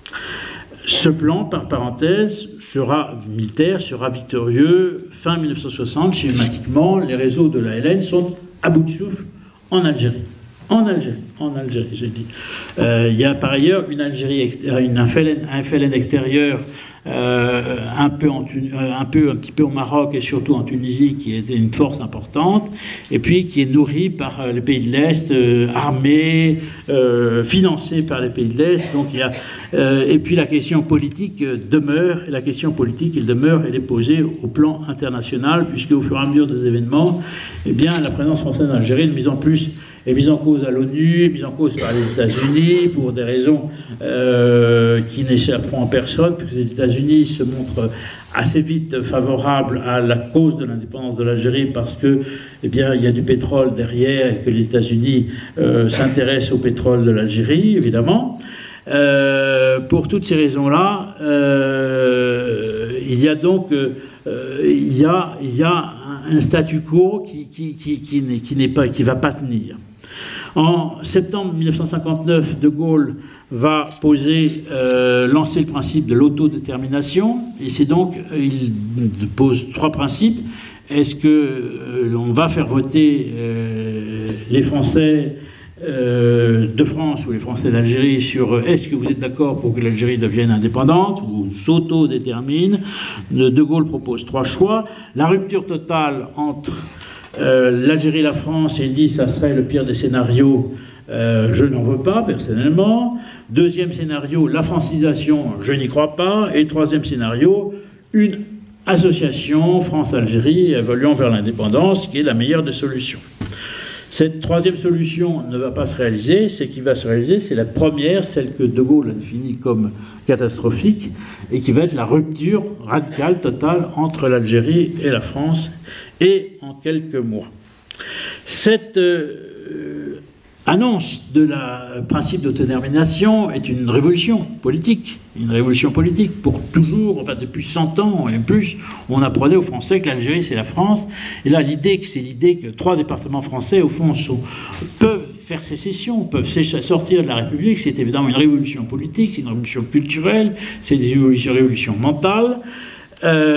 [SPEAKER 1] Ce plan, par parenthèse, sera militaire, sera victorieux. Fin mille neuf cent soixante, schématiquement, les réseaux de l'A L N sont à bout de souffle en Algérie. En Algérie, en Algérie, j'ai dit. Euh, il y a par ailleurs une Algérie, une, un F L N, un F L N extérieur, euh, un, peu en, un, peu, un petit peu au Maroc et surtout en Tunisie, qui était une force importante, et puis qui est nourri par les pays de l'Est, euh, armé, euh, financé par les pays de l'Est. Donc il y a, euh, et puis la question politique demeure, et la question politique, elle demeure, elle est posée au plan international, puisque au fur et à mesure des événements, eh bien, la présence française en Algérie, de mise en plus, est mise en cause à l'ONU, est mise en cause par les États-Unis pour des raisons euh, qui n'échapperont à personne, puisque les États-Unis se montrent assez vite favorables à la cause de l'indépendance de l'Algérie parce que, eh bien, il y a du pétrole derrière et que les États-Unis euh, s'intéressent au pétrole de l'Algérie, évidemment. Euh, pour toutes ces raisons-là, euh, il y a donc euh, il y a, il y a un statu quo qui, qui, qui, qui n'est, qui n'est pas, qui va pas tenir. En septembre mille neuf cent cinquante-neuf, De Gaulle va poser, euh, lancer le principe de l'autodétermination, et c'est donc, il pose trois principes. Est-ce que euh, on va faire voter euh, les Français euh, de France ou les Français d'Algérie sur euh, est-ce que vous êtes d'accord pour que l'Algérie devienne indépendante ou s'autodétermine? De Gaulle propose trois choix. La rupture totale entre Euh, l'Algérie et la France, il dit ça serait le pire des scénarios, euh, je n'en veux pas personnellement. Deuxième scénario, la francisation, je n'y crois pas. Et troisième scénario, une association France-Algérie évoluant vers l'indépendance, qui est la meilleure des solutions. Cette troisième solution ne va pas se réaliser. Ce qui va se réaliser, c'est la première, celle que De Gaulle a définie comme catastrophique, et qui va être la rupture radicale, totale, entre l'Algérie et la France, et en quelques mois. Cette euh, annonce de la principe d'autodétermination est une révolution politique, une révolution politique pour toujours, enfin depuis cent ans et plus, on apprenait aux Français que l'Algérie c'est la France, et là l'idée que c'est l'idée que trois départements français au fond sont, peuvent faire sécession, peuvent sortir de la République, c'est évidemment une révolution politique, c'est une révolution culturelle, c'est une révolution, révolution mentale,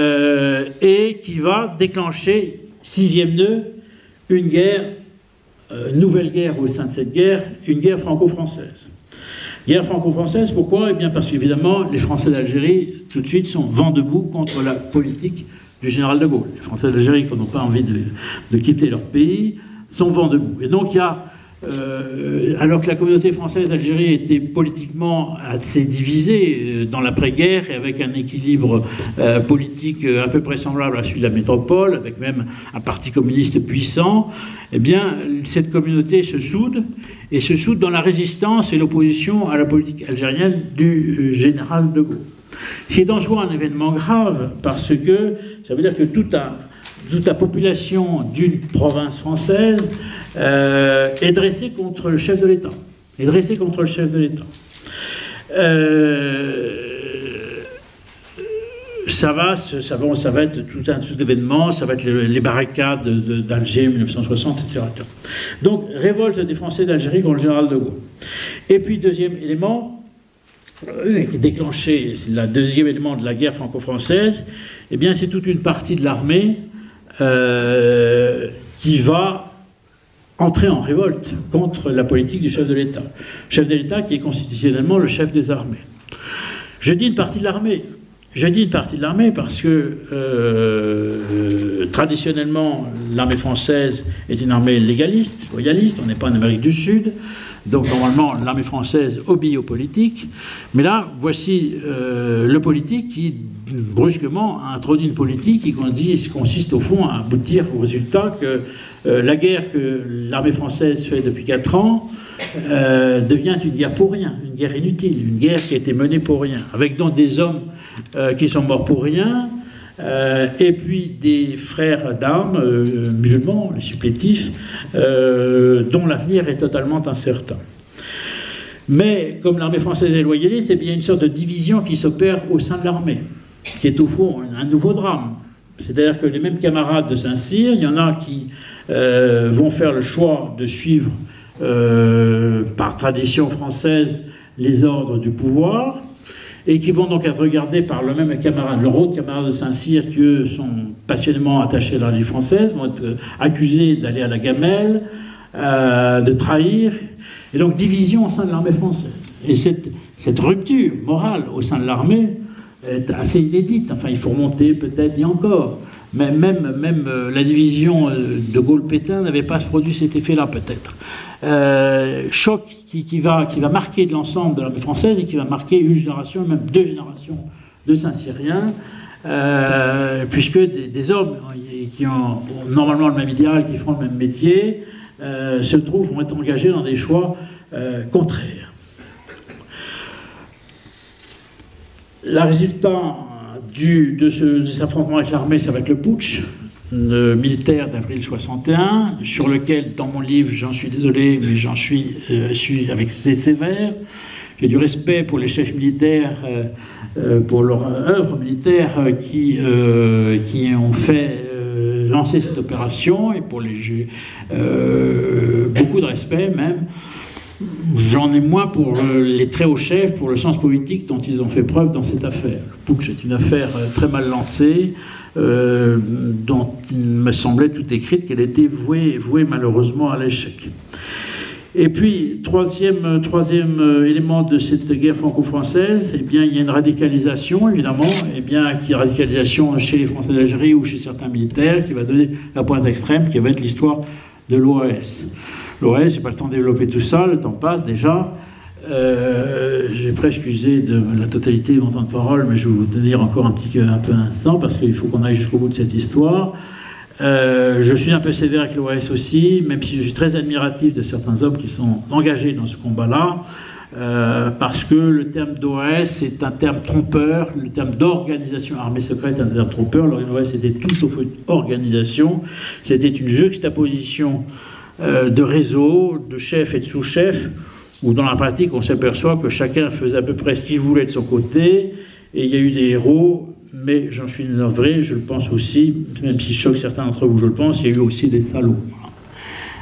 [SPEAKER 1] euh, et qui va déclencher, sixième nœud, une guerre euh, nouvelle guerre au sein de cette guerre, une guerre franco-française. Guerre franco-française, pourquoi? Eh bien parce qu'évidemment, les Français d'Algérie, tout de suite, sont vent debout contre la politique du général de Gaulle. Les Français d'Algérie, qui n'ont pas envie de, de quitter leur pays, sont vent debout. Et donc il y a, euh, alors que la communauté française d'Algérie était politiquement assez divisée euh, dans l'après-guerre, et avec un équilibre euh, politique à peu près semblable à celui de la métropole, avec même un parti communiste puissant, eh bien cette communauté se soude, et se soude dans la résistance et l'opposition à la politique algérienne du général de Gaulle. Ce qui est en soi un événement grave, parce que ça veut dire que tout un, toute la population d'une province française euh, est dressée contre le chef de l'État. Est dressée contre le chef de l'État. Euh, ça, va, ça, va, ça va être tout un tout événement, ça va être les, les barricades d'Alger mille neuf cent soixante, et cetera. Donc, révolte des Français d'Algérie contre le général de Gaulle. Et puis, deuxième élément, déclenché, c'est le deuxième élément de la guerre franco-française, eh bien c'est toute une partie de l'armée euh, qui va entrer en révolte contre la politique du chef de l'État. Chef de l'État qui est constitutionnellement le chef des armées. Je dis une partie de l'armée. Je dis une partie de l'armée parce que euh, traditionnellement, l'armée française est une armée légaliste, loyaliste, on n'est pas en Amérique du Sud, donc normalement l'armée française obéit aux politiques, mais là, voici euh, le politique qui brusquement a introduit une politique qui consiste au fond à aboutir au résultat que euh, la guerre que l'armée française fait depuis quatre ans euh, devient une guerre pour rien, une guerre inutile, une guerre qui a été menée pour rien, avec donc des hommes euh, qui sont morts pour rien, euh, et puis des frères d'armes euh, musulmans, les supplétifs, euh, dont l'avenir est totalement incertain. Mais comme l'armée française est loyaliste, eh bien, il y a une sorte de division qui s'opère au sein de l'armée, qui est au fond un nouveau drame. C'est-à-dire que les mêmes camarades de Saint-Cyr, il y en a qui euh, vont faire le choix de suivre, euh, par tradition française, les ordres du pouvoir, et qui vont donc être regardés par le même camarade, leur autre camarade de Saint-Cyr, qui eux sont passionnément attachés à l'armée française, vont être accusés d'aller à la gamelle, euh, de trahir, et donc division au sein de l'armée française. Et cette, cette rupture morale au sein de l'armée est assez inédite. Enfin, il faut remonter peut-être et encore. Mais même, même euh, la division de Gaulle-Pétain n'avait pas produit cet effet-là, peut-être. Euh, choc qui, qui, va, qui va marquer de l'ensemble de l'armée française et qui va marquer une génération, même deux générations de Saint-Cyriens, euh, puisque des, des hommes qui ont normalement le même idéal, qui font le même métier, euh, se trouvent, vont être engagés dans des choix euh, contraires. Le résultat du, de, ce, de cet affrontement avec l'armée, ça va être le putsch le militaire d'avril soixante et un, sur lequel, dans mon livre, j'en suis désolé, mais j'en suis, euh, suis avec c'est sévère. J'ai du respect pour les chefs militaires, euh, euh, pour leur œuvre militaire euh, qui, euh, qui ont fait euh, lancer cette opération, et pour les euh, beaucoup de respect même. J'en ai moins pour les très hauts chefs, pour le sens politique dont ils ont fait preuve dans cette affaire. Le putsch est une affaire très mal lancée, euh, dont il me semblait tout écrite qu'elle était vouée, vouée malheureusement à l'échec. Et puis, troisième, troisième élément de cette guerre franco-française, eh bien, il y a une radicalisation, évidemment, eh bien, qui est radicalisation chez les Français d'Algérie ou chez certains militaires, qui va donner la pointe extrême, qui va être l'histoire de l'O A S. L'O A S, j'ai pas le temps de développer tout ça, le temps passe déjà. Euh, j'ai presque usé de la totalité de mon temps de parole, mais je vais vous donner encore un petit un peu d'instant, parce qu'il faut qu'on aille jusqu'au bout de cette histoire. Euh, je suis un peu sévère avec l'O A S aussi, même si je suis très admiratif de certains hommes qui sont engagés dans ce combat-là, euh, parce que le terme d'O A S est un terme trompeur, le terme d'organisation armée secrète est un terme trompeur. L'O A S était tout sauf une organisation, c'était une juxtaposition euh, de réseaux, de chefs et de sous-chefs, où dans la pratique on s'aperçoit que chacun faisait à peu près ce qu'il voulait de son côté, et il y a eu des héros. Mais j'en suis navré, je le pense aussi, même si je choque certains d'entre vous, je le pense, il y a eu aussi des salauds.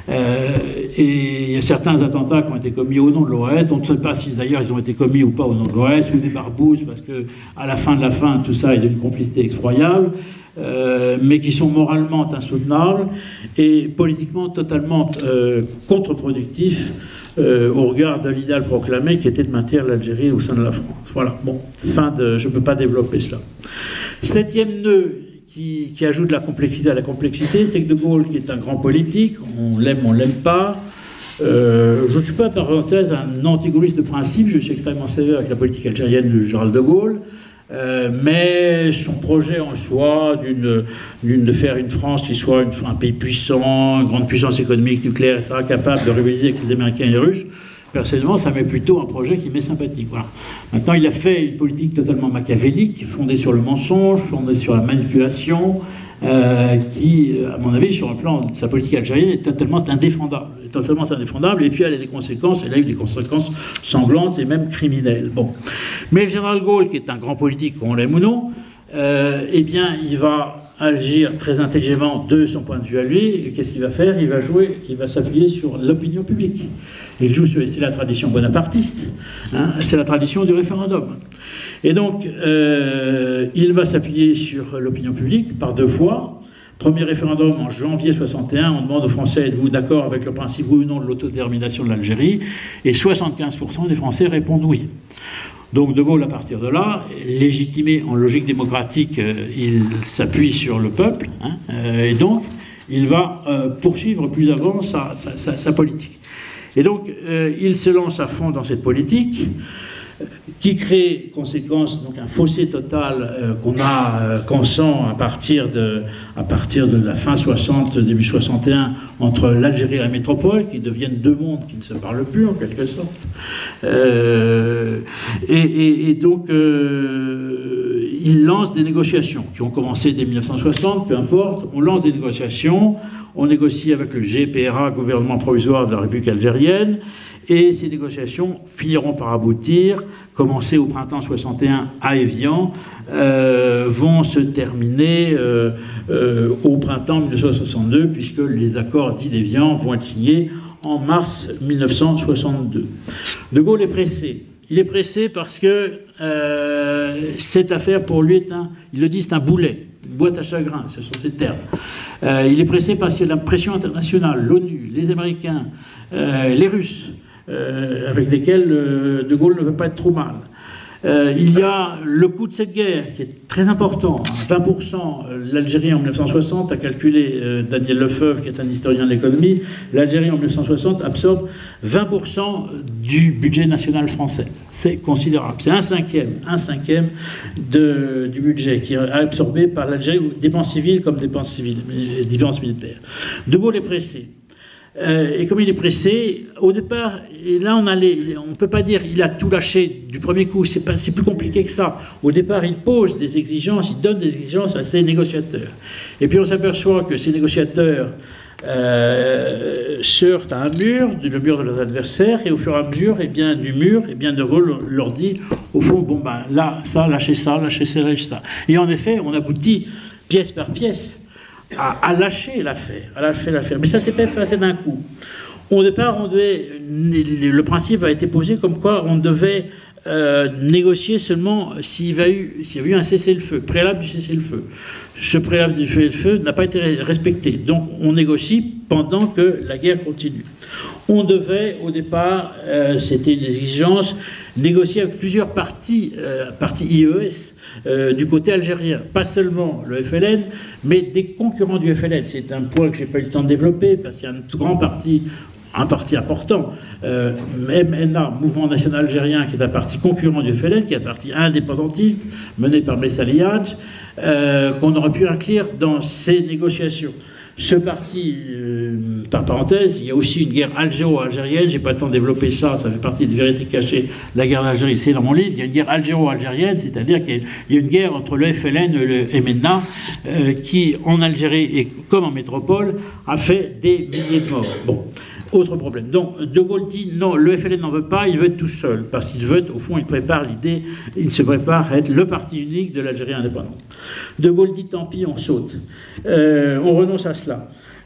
[SPEAKER 1] Euh, et il y a certains attentats qui ont été commis au nom de l'O A S, on ne sait pas si d'ailleurs ils ont été commis ou pas au nom de l'O A S, ou des barbouzes, parce qu'à la fin de la fin, tout ça est d'une complicité effroyable, euh, mais qui sont moralement insoutenables et politiquement totalement euh, contre-productifs euh, au regard de l'idéal proclamé qui était de maintenir l'Algérie au sein de la France. Voilà, bon, fin de... je ne peux pas développer cela. Septième nœud, Qui, qui ajoute la complexité à la complexité, c'est que De Gaulle, qui est un grand politique, on l'aime, on l'aime pas. Euh, je ne suis pas, par parenthèse, un anti-gaulliste de principe, je suis extrêmement sévère avec la politique algérienne de général De Gaulle, euh, mais son projet en soi, d'une, d'une, de faire une France qui soit une, un pays puissant, une grande puissance économique, nucléaire, et cetera, capable de rivaliser avec les Américains et les Russes, personnellement, ça m'est plutôt un projet qui m'est sympathique. Voilà. Maintenant, il a fait une politique totalement machiavélique, fondée sur le mensonge, fondée sur la manipulation, euh, qui, à mon avis, sur le plan de sa politique algérienne, est totalement indéfendable. Est totalement indéfendable, et puis elle a des conséquences, elle a eu des conséquences sanglantes et même criminelles. Bon. Mais le général de Gaulle, qui est un grand politique, qu'on l'aime ou non, euh, eh bien, il va agir très intelligemment de son point de vue à lui. Qu'est-ce qu'il va faire? Il va jouer, il va s'appuyer sur l'opinion publique. Il joue sur, c'est la tradition bonapartiste, hein, c'est la tradition du référendum. Et donc, euh, il va s'appuyer sur l'opinion publique par deux fois. Premier référendum en janvier soixante et un, on demande aux Français, êtes-vous d'accord avec le principe oui ou non de l'autodétermination de l'Algérie? Et soixante-quinze pour cent des Français répondent oui. Donc De Gaulle, à partir de là, légitimé en logique démocratique, euh, il s'appuie sur le peuple, hein, euh, et donc il va euh, poursuivre plus avant sa, sa, sa, sa politique. Et donc euh, il se lance à fond dans cette politique, qui crée, conséquence, donc un fossé total euh, qu'on a, euh, qu'on sent à partir, de, à partir de la fin soixante, début soixante et un, entre l'Algérie et la métropole, qui deviennent deux mondes qui ne se parlent plus, en quelque sorte. Euh, et, et, et donc, euh, il lance des négociations, qui ont commencé dès mille neuf cent soixante, peu importe, on lance des négociations, on négocie avec le G P R A, gouvernement provisoire de la République algérienne, et ces négociations finiront par aboutir, commencées au printemps soixante et un à Évian, euh, vont se terminer euh, euh, au printemps mille neuf cent soixante-deux, puisque les accords dits d'Évian vont être signés en mars mille neuf cent soixante-deux. De Gaulle est pressé. Il est pressé parce que euh, cette affaire, pour lui, est un, il le dit, c'est un boulet, une boîte à chagrin, ce sont ses termes. Euh, il est pressé parce qu'il y a de la pression internationale, l'ONU, les Américains, euh, les Russes, Euh, avec lesquels euh, De Gaulle ne veut pas être trop mal. Euh, il y a le coût de cette guerre qui est très important. vingt pour cent, l'Algérie en mille neuf cent soixante a calculé, euh, Daniel Lefebvre, qui est un historien de l'économie, l'Algérie en mille neuf cent soixante absorbe vingt pour cent du budget national français. C'est considérable. C'est un cinquième, un cinquième de, du budget qui est absorbé par l'Algérie, dépenses civiles comme dépenses civiles, dépenses militaires. De Gaulle est pressé. Euh, et comme il est pressé, au départ, et là on ne peut pas dire il a tout lâché du premier coup, c'est plus compliqué que ça. Au départ, il pose des exigences, il donne des exigences à ses négociateurs. Et puis on s'aperçoit que ces négociateurs euh, se heurtent à un mur, le mur de leurs adversaires, et au fur et à mesure, et bien, du mur, et bien De Gaulle leur dit, au fond, bon ben là, ça, lâchez ça, lâchez ça, lâchez ça. Et en effet, on aboutit pièce par pièce À, à lâcher l'affaire, à lâcher l'affaire. Mais ça s'est pas fait d'un coup. Au départ, on devait, le principe a été posé comme quoi on devait euh, négocier seulement s'il y avait eu, s'il y avait eu un cessez-le-feu, préalable du cessez-le-feu. Ce préalable du cessez-le-feu n'a pas été respecté. Donc on négocie pendant que la guerre continue. On devait, au départ, euh, c'était une exigence, négocier avec plusieurs partis, euh, partis I E S, euh, du côté algérien. Pas seulement le F L N, mais des concurrents du F L N. C'est un point que je n'ai pas eu le temps de développer, parce qu'il y a un grand parti, un parti important, euh, M N A, Mouvement National Algérien, qui est un parti concurrent du F L N, qui est un parti indépendantiste, mené par Messali Hadj, euh, qu'on aurait pu inclure dans ces négociations. Ce parti, euh, par parenthèse, il y a aussi une guerre algéro-algérienne, j'ai pas le temps de développer ça, ça fait partie des vérités cachées de la guerre d'Algérie, c'est dans mon livre, il y a une guerre algéro-algérienne, c'est-à-dire qu'il y a une guerre entre le F L N et le M N A, euh, qui, en Algérie et comme en métropole, a fait des milliers de morts. Bon. Autre problème. Donc, De Gaulle dit non, le F L N n'en veut pas, il veut être tout seul. Parce qu'il veut, au fond, il prépare l'idée, il se prépare à être le parti unique de l'Algérie indépendante. De Gaulle dit tant pis, on saute. Euh, on renonce à cela.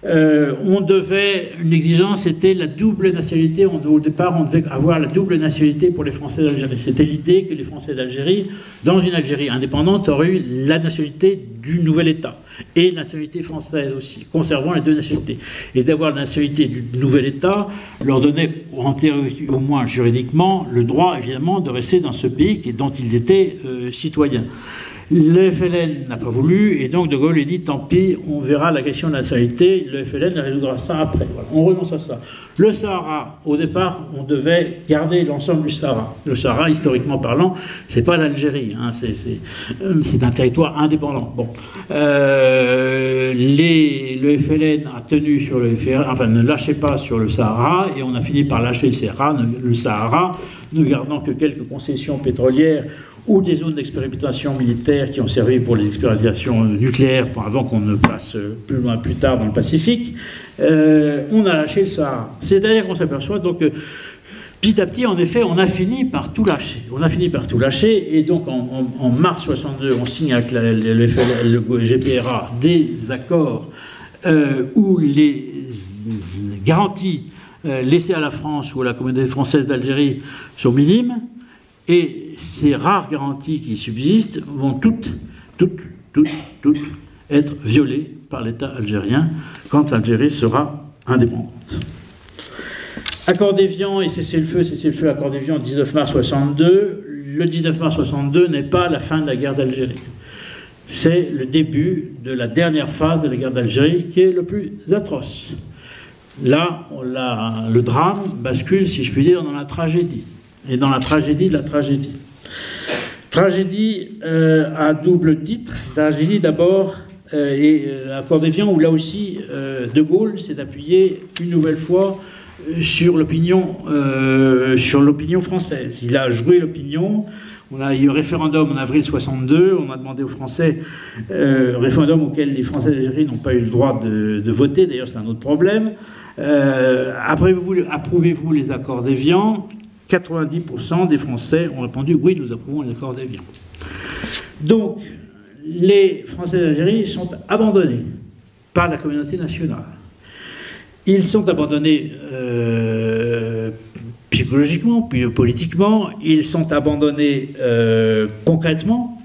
[SPEAKER 1] Euh, on devait, une exigence, c'était la double nationalité. On, au départ, on devait avoir la double nationalité pour les Français d'Algérie. C'était l'idée que les Français d'Algérie, dans une Algérie indépendante, auraient eu la nationalité du nouvel État et la nationalité française aussi, conservant les deux nationalités. Et d'avoir la nationalité du nouvel État leur donnait, en théorie, au moins juridiquement, le droit, évidemment, de rester dans ce pays dont ils étaient euh, citoyens. Le F L N n'a pas voulu, et donc De Gaulle a dit, tant pis, on verra la question de la nationalité, le F L N résoudra ça après. Voilà, on renonce à ça. Le Sahara, au départ, on devait garder l'ensemble du Sahara. Le Sahara, historiquement parlant, c'est pas l'Algérie, hein, c'est un territoire indépendant. Bon. Euh, les, le F L N a tenu sur le F R, enfin ne lâchait pas sur le Sahara, et on a fini par lâcher le Sahara, le Sahara, ne gardant que quelques concessions pétrolières ou des zones d'expérimentation militaire qui ont servi pour les expérimentations nucléaires avant qu'on ne passe plus loin plus tard dans le Pacifique. Euh, on a lâché le Sahara. C'est-à-dire qu'on s'aperçoit donc que petit à petit, en effet, on a fini par tout lâcher. On a fini par tout lâcher, et donc en, en, en mars soixante-deux, on signe avec la, le, le, le G P R A des accords euh, où les garanties euh, laissées à la France ou à la communauté française d'Algérie sont minimes. Et ces rares garanties qui subsistent vont toutes, toutes, toutes, toutes être violées par l'État algérien quand l'Algérie sera indépendante. Accord d'Évian et cessez-le-feu, cessez-le-feu, accord d'Évian, dix-neuf mars soixante-deux. Le dix-neuf mars soixante-deux n'est pas la fin de la guerre d'Algérie. C'est le début de la dernière phase de la guerre d'Algérie qui est le plus atroce. Là, on a, le drame bascule, si je puis dire, dans la tragédie. Et dans la tragédie de la tragédie. Tragédie euh, à double titre. Tragédie d'abord, euh, et euh, accord d'Évian, où là aussi, euh, De Gaulle s'est appuyé une nouvelle fois euh, sur l'opinion euh, sur l'opinion française. Il a joué l'opinion. On a eu un référendum en avril soixante-deux. On a demandé aux Français, euh, référendum auquel les Français d'Algérie n'ont pas eu le droit de, de voter. D'ailleurs, c'est un autre problème. Euh, approuvez-vous les accords d'Évian? quatre-vingt-dix pour cent des Français ont répondu « oui, nous approuvons les accords d'Évian ». Donc, les Français d'Algérie sont abandonnés par la communauté nationale. Ils sont abandonnés euh, psychologiquement, puis politiquement, ils sont abandonnés euh, concrètement,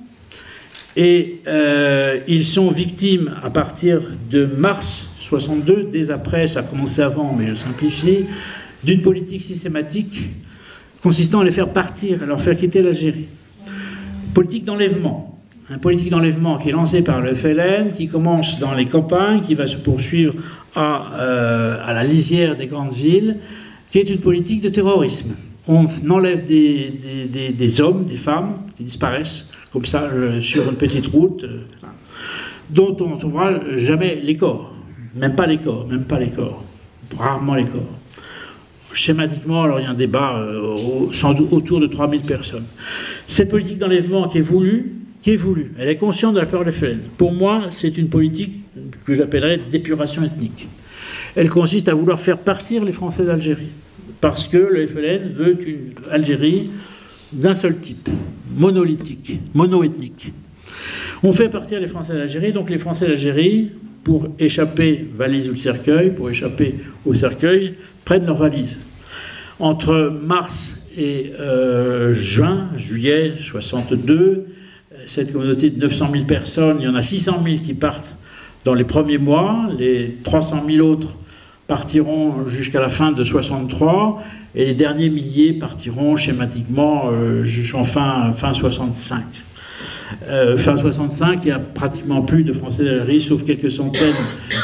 [SPEAKER 1] et euh, ils sont victimes à partir de mars soixante-deux, dès après, ça a commencé avant, mais je simplifie, d'une politique systématique consistant à les faire partir, à leur faire quitter l'Algérie. Politique d'enlèvement. Un politique d'enlèvement qui est lancé par le F L N, qui commence dans les campagnes, qui va se poursuivre à, euh, à la lisière des grandes villes, qui est une politique de terrorisme. On enlève des, des, des, des hommes, des femmes, qui disparaissent, comme ça, euh, sur une petite route, euh, dont on ne trouvera jamais les corps. Même pas les corps, même pas les corps. Rarement les corps. Schématiquement, alors il y a un débat euh, sans doute autour de trois mille personnes. Cette politique d'enlèvement qui est voulue, qui est voulue, elle est consciente de la peur de F L N. Pour moi, c'est une politique que j'appellerais d'épuration ethnique. Elle consiste à vouloir faire partir les Français d'Algérie, parce que le F L N veut une Algérie d'un seul type, monolithique, monoethnique. On fait partir les Français d'Algérie, donc les Français d'Algérie, pour échapper, valise ou le cercueil, pour échapper au cercueil, prennent leurs valises. Entre mars et euh, juin, juillet soixante-deux, cette communauté de neuf cent mille personnes, il y en a six cent mille qui partent dans les premiers mois, les trois cent mille autres partiront jusqu'à la fin de soixante-trois, et les derniers milliers partiront schématiquement euh, jusqu'en fin, fin soixante-cinq. Euh, fin soixante-cinq, il n'y a pratiquement plus de Français d'Algérie, sauf quelques centaines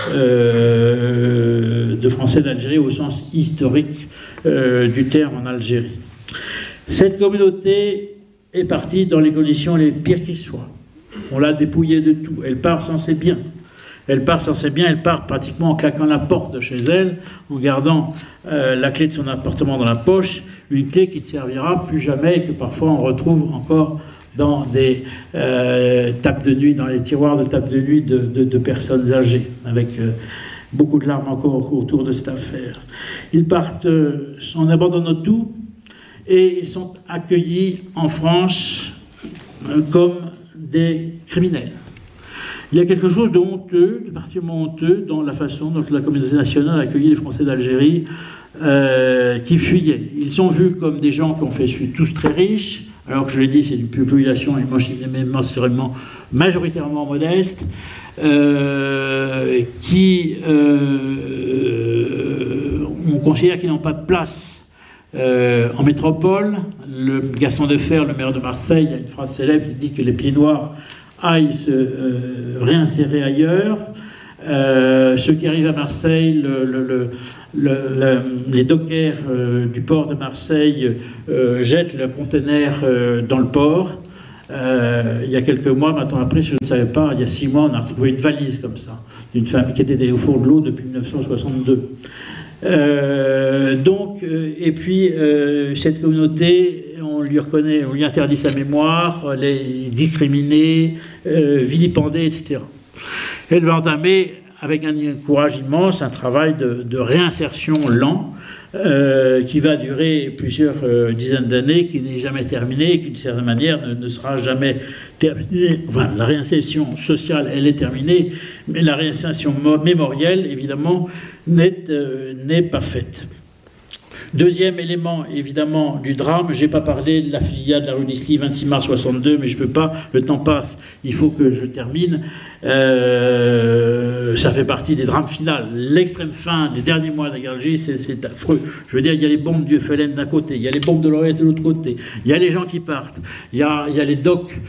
[SPEAKER 1] euh, de Français d'Algérie au sens historique euh, du terme en Algérie. Cette communauté est partie dans les conditions les pires qui soient. On l'a dépouillée de tout. Elle part sans ses biens. Elle part sans ses biens, elle part pratiquement en claquant la porte de chez elle, en gardant euh, la clé de son appartement dans la poche, une clé qui ne servira plus jamais et que parfois on retrouve encore dans des euh, tables de nuit, dans les tiroirs de tables de nuit de, de, de personnes âgées, avec euh, beaucoup de larmes encore autour de cette affaire. Ils partent euh, en abandonnant tout, et ils sont accueillis en France euh, comme des criminels. Il y a quelque chose de honteux, de particulièrement honteux, dans la façon dont la communauté nationale a accueilli les Français d'Algérie euh, qui fuyaient. Ils sont vus comme des gens qui ont fait tous très riches, alors que je l'ai dit, c'est une population immensément, majoritairement modeste, euh, qui, euh, on considère qu'ils n'ont pas de place euh, en métropole. Le Gaston Defferre, le maire de Marseille, a une phrase célèbre qui dit que les pieds noirs aillent se euh, réinsérer ailleurs. Euh, ceux qui arrivent à Marseille, le, le, le, le, les dockers euh, du port de Marseille euh, jettent le conteneur euh, dans le port. Euh, il y a quelques mois, maintenant après, je ne savais pas, il y a six mois, on a retrouvé une valise comme ça, d'une famille qui était au fond de l'eau depuis mille neuf cent soixante-deux. Euh, donc, euh, et puis, euh, cette communauté, on lui reconnaît, on lui interdit sa mémoire, elle est discriminée, euh, vilipendée, et cetera. Elle va entamer, avec un courage immense, un travail de, de réinsertion lent, euh, qui va durer plusieurs euh, dizaines d'années, qui n'est jamais terminé, et qui d'une certaine manière ne, ne sera jamais terminé. Enfin, la réinsertion sociale, elle est terminée, mais la réinsertion mémorielle, évidemment, n'est euh, n'est pas faite. Deuxième élément, évidemment, du drame, je n'ai pas parlé de la fusillade de la rue d'Isly, vingt-six mars soixante-deux, mais je ne peux pas, le temps passe, il faut que je termine. Euh, ça fait partie des drames finaux. L'extrême fin, les derniers mois de la guerre d'Algérie, c'est affreux. Je veux dire, il y a les bombes du F L N d'un côté, il y a les bombes de l'O S de l'autre côté, il y a les gens qui partent, il y a, il y a les docks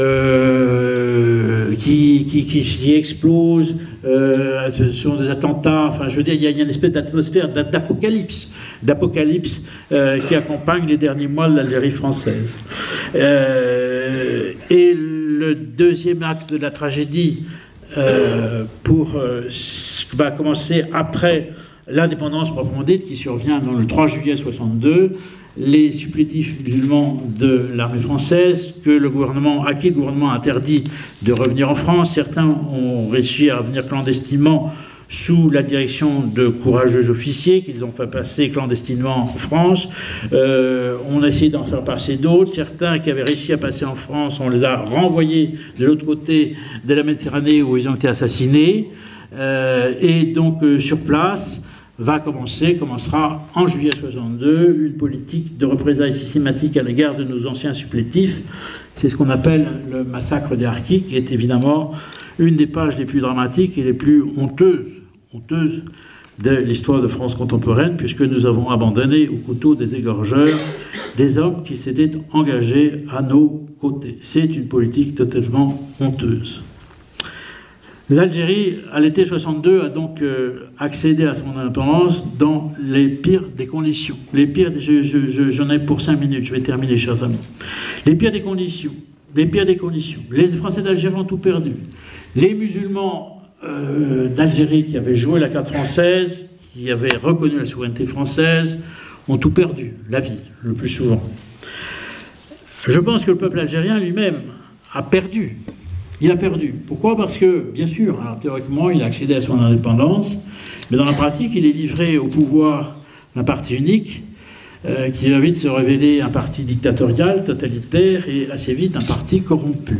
[SPEAKER 1] euh, qui, qui, qui, qui explosent, euh, ce sont des attentats, enfin, je veux dire, il y a, il y a une espèce d'atmosphère d'apocalypse, d'apocalypse euh, qui accompagne les derniers mois de l'Algérie française. Euh, et le deuxième acte de la tragédie euh, pour, euh, va commencer après l'indépendance proprement dite, qui survient dans le trois juillet soixante-deux, les supplétifs musulmans de l'armée française, que le gouvernement, à qui le gouvernement interdit de revenir en France. Certains ont réussi à venir clandestinement sous la direction de courageux officiers qu'ils ont fait passer clandestinement en France. Euh, on a essayé d'en faire passer d'autres. Certains qui avaient réussi à passer en France, on les a renvoyés de l'autre côté de la Méditerranée où ils ont été assassinés. Euh, et donc, euh, sur place, va commencer, commencera en juillet soixante-deux, une politique de représailles systématiques à l'égard de nos anciens supplétifs. C'est ce qu'on appelle le massacre des Harkis, qui est évidemment une des pages les plus dramatiques et les plus honteuses, honteuses de l'histoire de France contemporaine, puisque nous avons abandonné au couteau des égorgeurs des hommes qui s'étaient engagés à nos côtés. C'est une politique totalement honteuse. L'Algérie, à l'été soixante-deux, a donc euh, accédé à son indépendance dans les pires des conditions. Les pires, j'en je, je, ai pour cinq minutes, je vais terminer, chers amis. Les pires des conditions. Les pires des conditions. Les Français d'Algérie ont tout perdu. Les musulmans euh, d'Algérie qui avaient joué la carte française, qui avaient reconnu la souveraineté française, ont tout perdu, la vie, le plus souvent. Je pense que le peuple algérien lui-même a perdu. Il a perdu. Pourquoi? Parce que, bien sûr, alors, théoriquement, il a accédé à son indépendance, mais dans la pratique, il est livré au pouvoir d'un parti unique, euh, qui va vite se révéler un parti dictatorial, totalitaire, et assez vite un parti corrompu.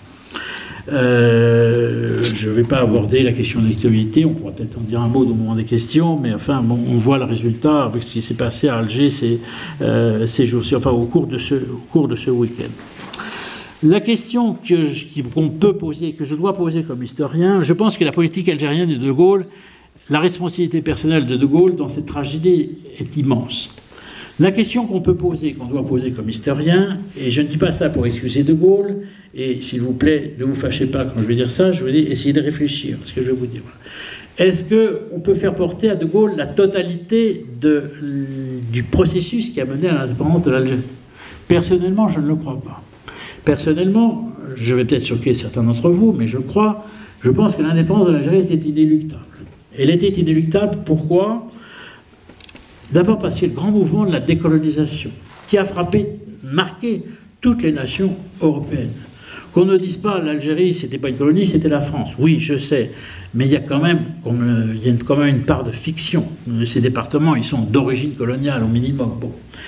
[SPEAKER 1] Euh, je ne vais pas aborder la question de l'actualité, on pourra peut-être en dire un mot au moment des questions, mais enfin, bon, on voit le résultat avec ce qui s'est passé à Alger ces, euh, ces jours-ci, enfin, au cours de ce, au cours de ce week-end. La question qu'on peut poser, que je dois poser comme historien, je pense que la politique algérienne de De Gaulle, la responsabilité personnelle de De Gaulle dans cette tragédie est immense. La question qu'on peut poser, qu'on doit poser comme historien, et je ne dis pas ça pour excuser De Gaulle, et s'il vous plaît, ne vous fâchez pas quand je vais dire ça, je veux dire, essayez de réfléchir à ce que je vais vous dire. Est-ce qu'on peut faire porter à De Gaulle la totalité de, du processus qui a mené à l'indépendance de l'Algérie? Personnellement, je ne le crois pas. Personnellement, je vais peut-être choquer certains d'entre vous, mais je crois, je pense que l'indépendance de l'Algérie était inéluctable. Elle était inéluctable, pourquoi? D'abord parce qu'il y a le grand mouvement de la décolonisation, qui a frappé, marqué toutes les nations européennes. Qu'on ne dise pas l'Algérie, c'était pas une colonie, c'était la France. Oui, je sais, mais il y a quand même, il y a quand même une part de fiction. Ces départements, ils sont d'origine coloniale au minimum. Bon.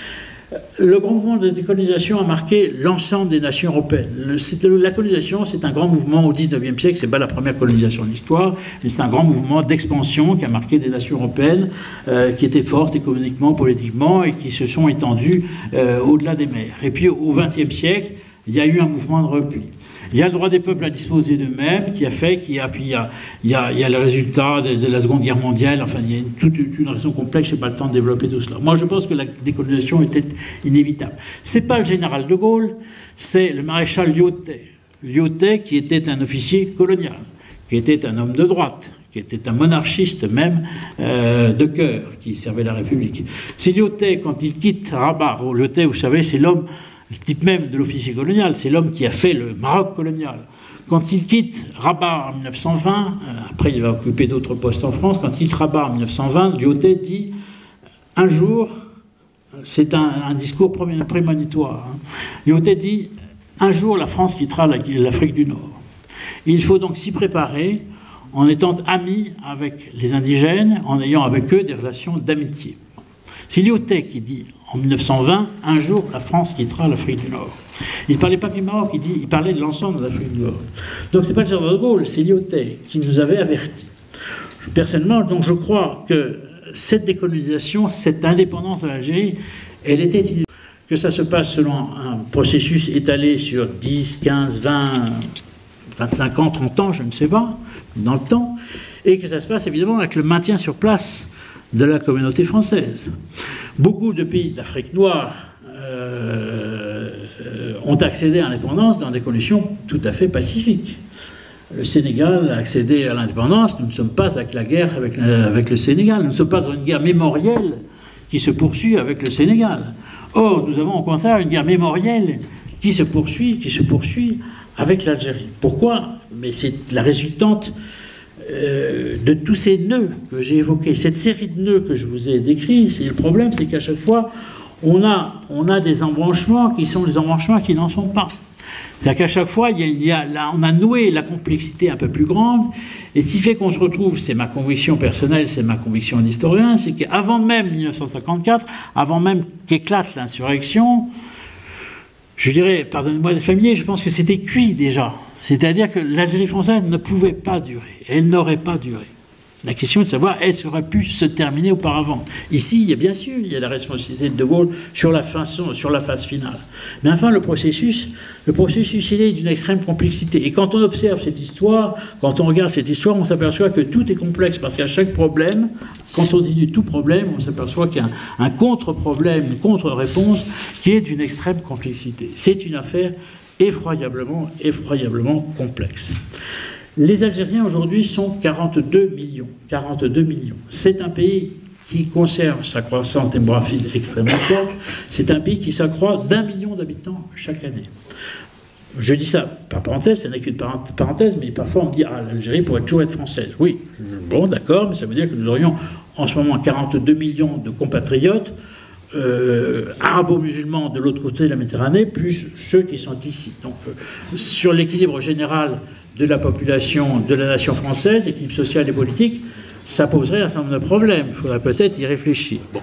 [SPEAKER 1] Le grand mouvement de décolonisation a marqué l'ensemble des nations européennes. Le, la colonisation, c'est un grand mouvement au dix-neuvième siècle, c'est pas la première colonisation de l'histoire, mais c'est un grand mouvement d'expansion qui a marqué des nations européennes euh, qui étaient fortes économiquement, politiquement, et qui se sont étendues euh, au-delà des mers. Et puis au vingtième siècle, il y a eu un mouvement de repli. Il y a le droit des peuples à disposer d'eux-mêmes qui a fait qu'il y a, puis il y a, il y a, il y a le résultat de, de la Seconde Guerre mondiale, enfin il y a une, toute une raison complexe, je n'ai pas le temps de développer tout cela. Moi je pense que la décolonisation était inévitable. Ce n'est pas le général de Gaulle, c'est le maréchal Lyautey. Lyautey qui était un officier colonial, qui était un homme de droite, qui était un monarchiste même euh, de cœur, qui servait la République. C'est Lyautey, quand il quitte Rabat, Lyautey, vous savez, c'est l'homme, le type même de l'officier colonial, c'est l'homme qui a fait le Maroc colonial. Quand il quitte Rabat en mille neuf cent vingt, euh, après il va occuper d'autres postes en France, quand il quitte Rabat en mille neuf cent vingt, Lyautey dit « Un jour, c'est un, un discours prémonitoire, hein. Lyautey dit « Un jour, la France quittera l'Afrique du Nord. Il faut donc s'y préparer en étant amis avec les indigènes, en ayant avec eux des relations d'amitié. » C'est Lyautey qui dit, en mille neuf cent vingt, un jour, la France quittera l'Afrique du Nord. Il ne parlait pas du Maroc, il, dit, il parlait de l'ensemble de l'Afrique du Nord. Donc ce n'est pas le général de Gaulle, c'est Lyautey qui nous avait avertis. Personnellement, donc je crois que cette décolonisation, cette indépendance de l'Algérie, elle était inutile. Que ça se passe selon un processus étalé sur dix, quinze, vingt, vingt-cinq ans, trente ans, je ne sais pas, dans le temps, et que ça se passe évidemment avec le maintien sur place de la communauté française. Beaucoup de pays d'Afrique noire euh, ont accédé à l'indépendance dans des conditions tout à fait pacifiques. Le Sénégal a accédé à l'indépendance, nous ne sommes pas avec la guerre avec, avec le Sénégal, nous ne sommes pas dans une guerre mémorielle qui se poursuit avec le Sénégal. Or, nous avons au contraire une guerre mémorielle qui se poursuit, qui se poursuit avec l'Algérie. Pourquoi? Mais c'est la résultante Euh, de tous ces nœuds que j'ai évoqués, cette série de nœuds que je vous ai décrits. Le problème, c'est qu'à chaque fois, on a, on a des embranchements qui sont des embranchements qui n'en sont pas. C'est-à-dire qu'à chaque fois, il y a, il y a, là, on a noué la complexité un peu plus grande, et ce qui fait qu'on se retrouve, c'est ma conviction personnelle, c'est ma conviction d'historien, c'est qu'avant même mille neuf cent cinquante-quatre, avant même qu'éclate l'insurrection, je dirais, pardonnez-moi d'être familier, je pense que c'était cuit déjà. C'est-à-dire que l'Algérie française ne pouvait pas durer. Elle n'aurait pas duré. La question est de savoir, est-ce qu'elle aurait pu se terminer auparavant? Ici, il y a bien sûr, il y a la responsabilité de De Gaulle sur la, façon, sur la phase finale. Mais enfin, le processus, le processus il est d'une extrême complexité. Et quand on observe cette histoire, quand on regarde cette histoire, on s'aperçoit que tout est complexe, parce qu'à chaque problème, quand on dit du tout problème, on s'aperçoit qu'il y a un, un contre-problème, une contre-réponse qui est d'une extrême complexité. C'est une affaire effroyablement, effroyablement complexe. Les Algériens aujourd'hui sont quarante-deux millions. quarante-deux millions. C'est un pays qui conserve sa croissance démographique extrêmement forte. C'est un pays qui s'accroît d'un million d'habitants chaque année. Je dis ça par parenthèse, ce n'est qu'une parenthèse, mais parfois on me dit « Ah, l'Algérie pourrait toujours être française ». Oui, bon, d'accord, mais ça veut dire que nous aurions en ce moment quarante-deux millions de compatriotes Euh, arabo-musulmans de l'autre côté de la Méditerranée, plus ceux qui sont ici. Donc, euh, sur l'équilibre général de la population de la nation française, l'équilibre social et politique, ça poserait un certain nombre de problèmes. Il faudrait peut-être y réfléchir. Bon.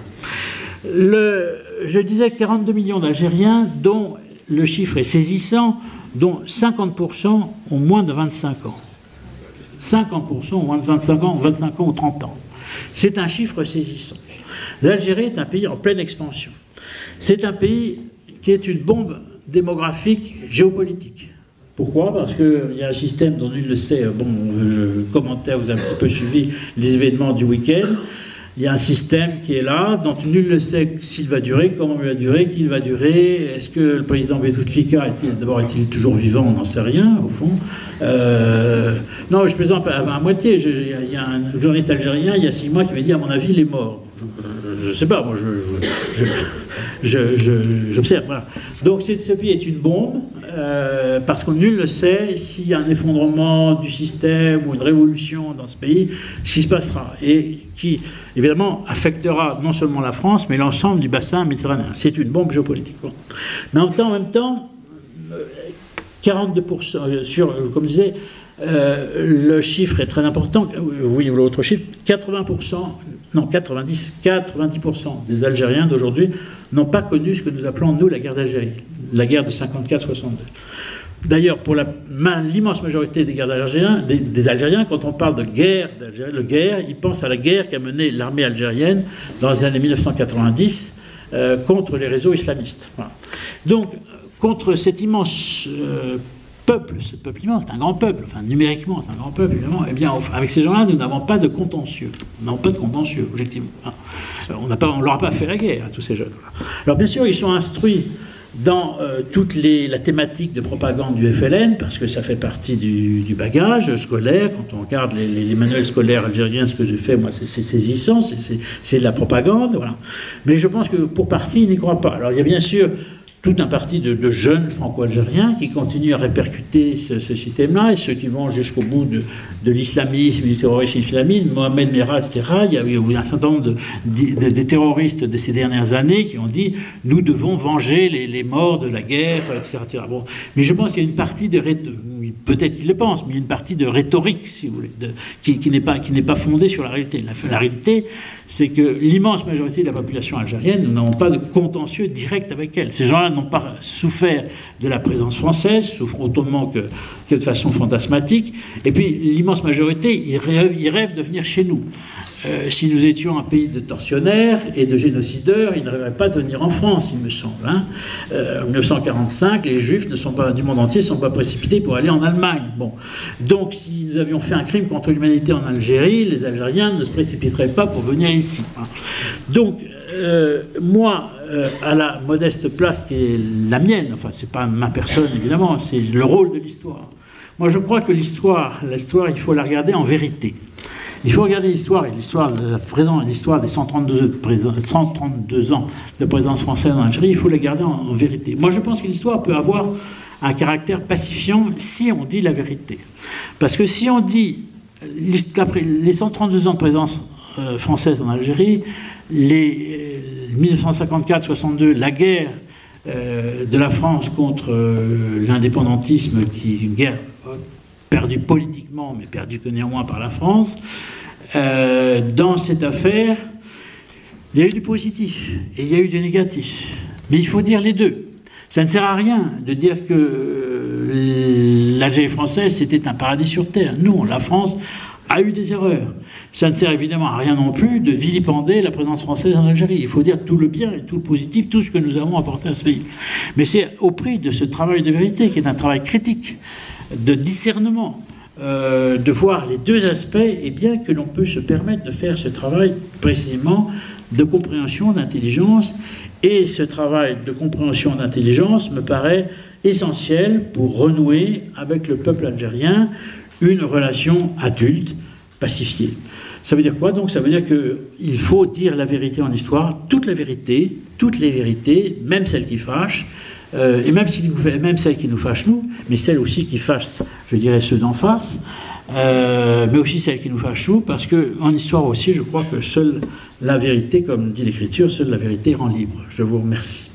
[SPEAKER 1] Le, je disais quarante-deux millions d'Algériens, dont le chiffre est saisissant, dont cinquante pour cent ont moins de vingt-cinq ans. cinquante pour cent ont moins de vingt-cinq ans, vingt-cinq ans ou trente ans. C'est un chiffre saisissant. L'Algérie est un pays en pleine expansion. C'est un pays qui est une bombe démographique géopolitique. Pourquoi? Parce qu'il y a un système dont nul ne sait, bon, je commentais, vous avez un petit peu suivi les événements du week-end, il y a un système qui est là, dont nul ne sait s'il va durer, comment il va durer, qui il va durer, est-ce que le président Bouteflika, d'abord est-il toujours vivant, on n'en sait rien, au fond. Euh, non, je plaisante à, à, à moitié, je, il y a un journaliste algérien, il y a six mois, qui m'a dit, à mon avis, il est mort. Je ne sais pas, moi, je, je, je, je, j'observe, voilà. Donc, ce pays est une bombe, euh, parce que nul ne sait s'il y a un effondrement du système ou une révolution dans ce pays, ce qui se passera, et qui, évidemment, affectera non seulement la France, mais l'ensemble du bassin méditerranéen. C'est une bombe géopolitique. Bon. Mais en même temps, en même temps, quarante-deux pour cent, sur, comme je disais, euh, le chiffre est très important. Oui, ou l'autre chiffre, quatre-vingts pour cent, non, quatre-vingt-dix, quatre-vingt-dix pour cent des Algériens d'aujourd'hui n'ont pas connu ce que nous appelons, nous, la guerre d'Algérie, la guerre de cinquante-quatre soixante-deux. D'ailleurs, pour l'immense majorité des, guerres Algériens, des, des Algériens, quand on parle de guerre, le guerre, ils pensent à la guerre qu'a menée l'armée algérienne dans les années mille neuf cent quatre-vingt-dix euh, contre les réseaux islamistes. Voilà. Donc, contre cet immense euh, peuple, ce peuple immense, c'est un grand peuple, enfin numériquement c'est un grand peuple évidemment, eh bien avec ces gens-là nous n'avons pas de contentieux, nous n'avons pas de contentieux, objectivement. On n'a pas, on leur a pas fait la guerre à tous ces jeunes. Alors bien sûr ils sont instruits dans euh, toute les, la thématique de propagande du F L N, parce que ça fait partie du, du bagage scolaire. Quand on regarde les, les, les manuels scolaires algériens, ce que j'ai fait, moi, c'est saisissant, c'est de la propagande, voilà. Mais je pense que pour partie, ils n'y croient pas. Alors il y a bien sûr tout un parti de, de jeunes franco-algériens qui continuent à répercuter ce, ce système-là, et ceux qui vont jusqu'au bout de, de l'islamisme, du terrorisme islamiste, Mohamed Merah, et cetera. Il y a eu un certain nombre de, de, de terroristes de ces dernières années qui ont dit « nous devons venger les, les morts de la guerre », et cetera, et cetera. Bon. Mais je pense qu'il y a une partie de... Peut-être qu'ils le pensent, mais il y a une partie de rhétorique, si vous voulez, de, qui, qui n'est pas, qui n'est pas fondée sur la réalité. La, la réalité, c'est que l'immense majorité de la population algérienne, nous n'avons pas de contentieux direct avec elle. Ces gens-là n'ont pas souffert de la présence française, souffrent autrement que, que de façon fantasmatique. Et puis, l'immense majorité, ils rêvent, ils rêvent de venir chez nous. Euh, si nous étions un pays de tortionnaires et de génocideurs, ils ne rêveraient pas de venir en France, il me semble. Hein. Euh, en mille neuf cent quarante-cinq, les Juifs ne sont pas, du monde entier ne sont pas précipités pour aller en Allemagne. Bon. Donc, si nous avions fait un crime contre l'humanité en Algérie, les Algériens ne se précipiteraient pas pour venir ici. Hein. Donc, euh, moi, euh, à la modeste place qui est la mienne, enfin, c'est pas ma personne, évidemment, c'est le rôle de l'histoire. Moi, je crois que l'histoire, l'histoire, il faut la regarder en vérité. Il faut regarder l'histoire, et l'histoire l'histoire des cent trente-deux ans de présence française en Algérie, il faut la garder en, en vérité. Moi, je pense que l'histoire peut avoir un caractère pacifiant si on dit la vérité. Parce que si on dit les cent trente-deux ans de présence euh, française en Algérie, les euh, mille neuf cent cinquante-quatre soixante-deux, la guerre euh, de la France contre euh, l'indépendantisme, qui est une guerre perdue politiquement, mais perdue que néanmoins par la France, euh, dans cette affaire, il y a eu du positif et il y a eu du négatif. Mais il faut dire les deux. Ça ne sert à rien de dire que euh, l'Algérie française, c'était un paradis sur terre. Non, la France a eu des erreurs. Ça ne sert évidemment à rien non plus de vilipender la présence française en Algérie. Il faut dire tout le bien et tout le positif, tout ce que nous avons apporté à ce pays. Mais c'est au prix de ce travail de vérité, qui est un travail critique, de discernement, euh, de voir les deux aspects, et bien que l'on peut se permettre de faire ce travail précisément de compréhension, d'intelligence. Et ce travail de compréhension, d'intelligence me paraît essentiel pour renouer avec le peuple algérien une relation adulte, pacifiée. Ça veut dire quoi? Donc ça veut dire qu'il faut dire la vérité en histoire, toute la vérité, toutes les vérités, même celles qui fâchent, euh, et même, si, même celles qui nous fâchent nous, mais celles aussi qui fâchent, je dirais, ceux d'en face, euh, mais aussi celles qui nous fâchent nous, parce qu'en histoire aussi, je crois que seule la vérité, comme dit l'Écriture, seule la vérité rend libre. Je vous remercie.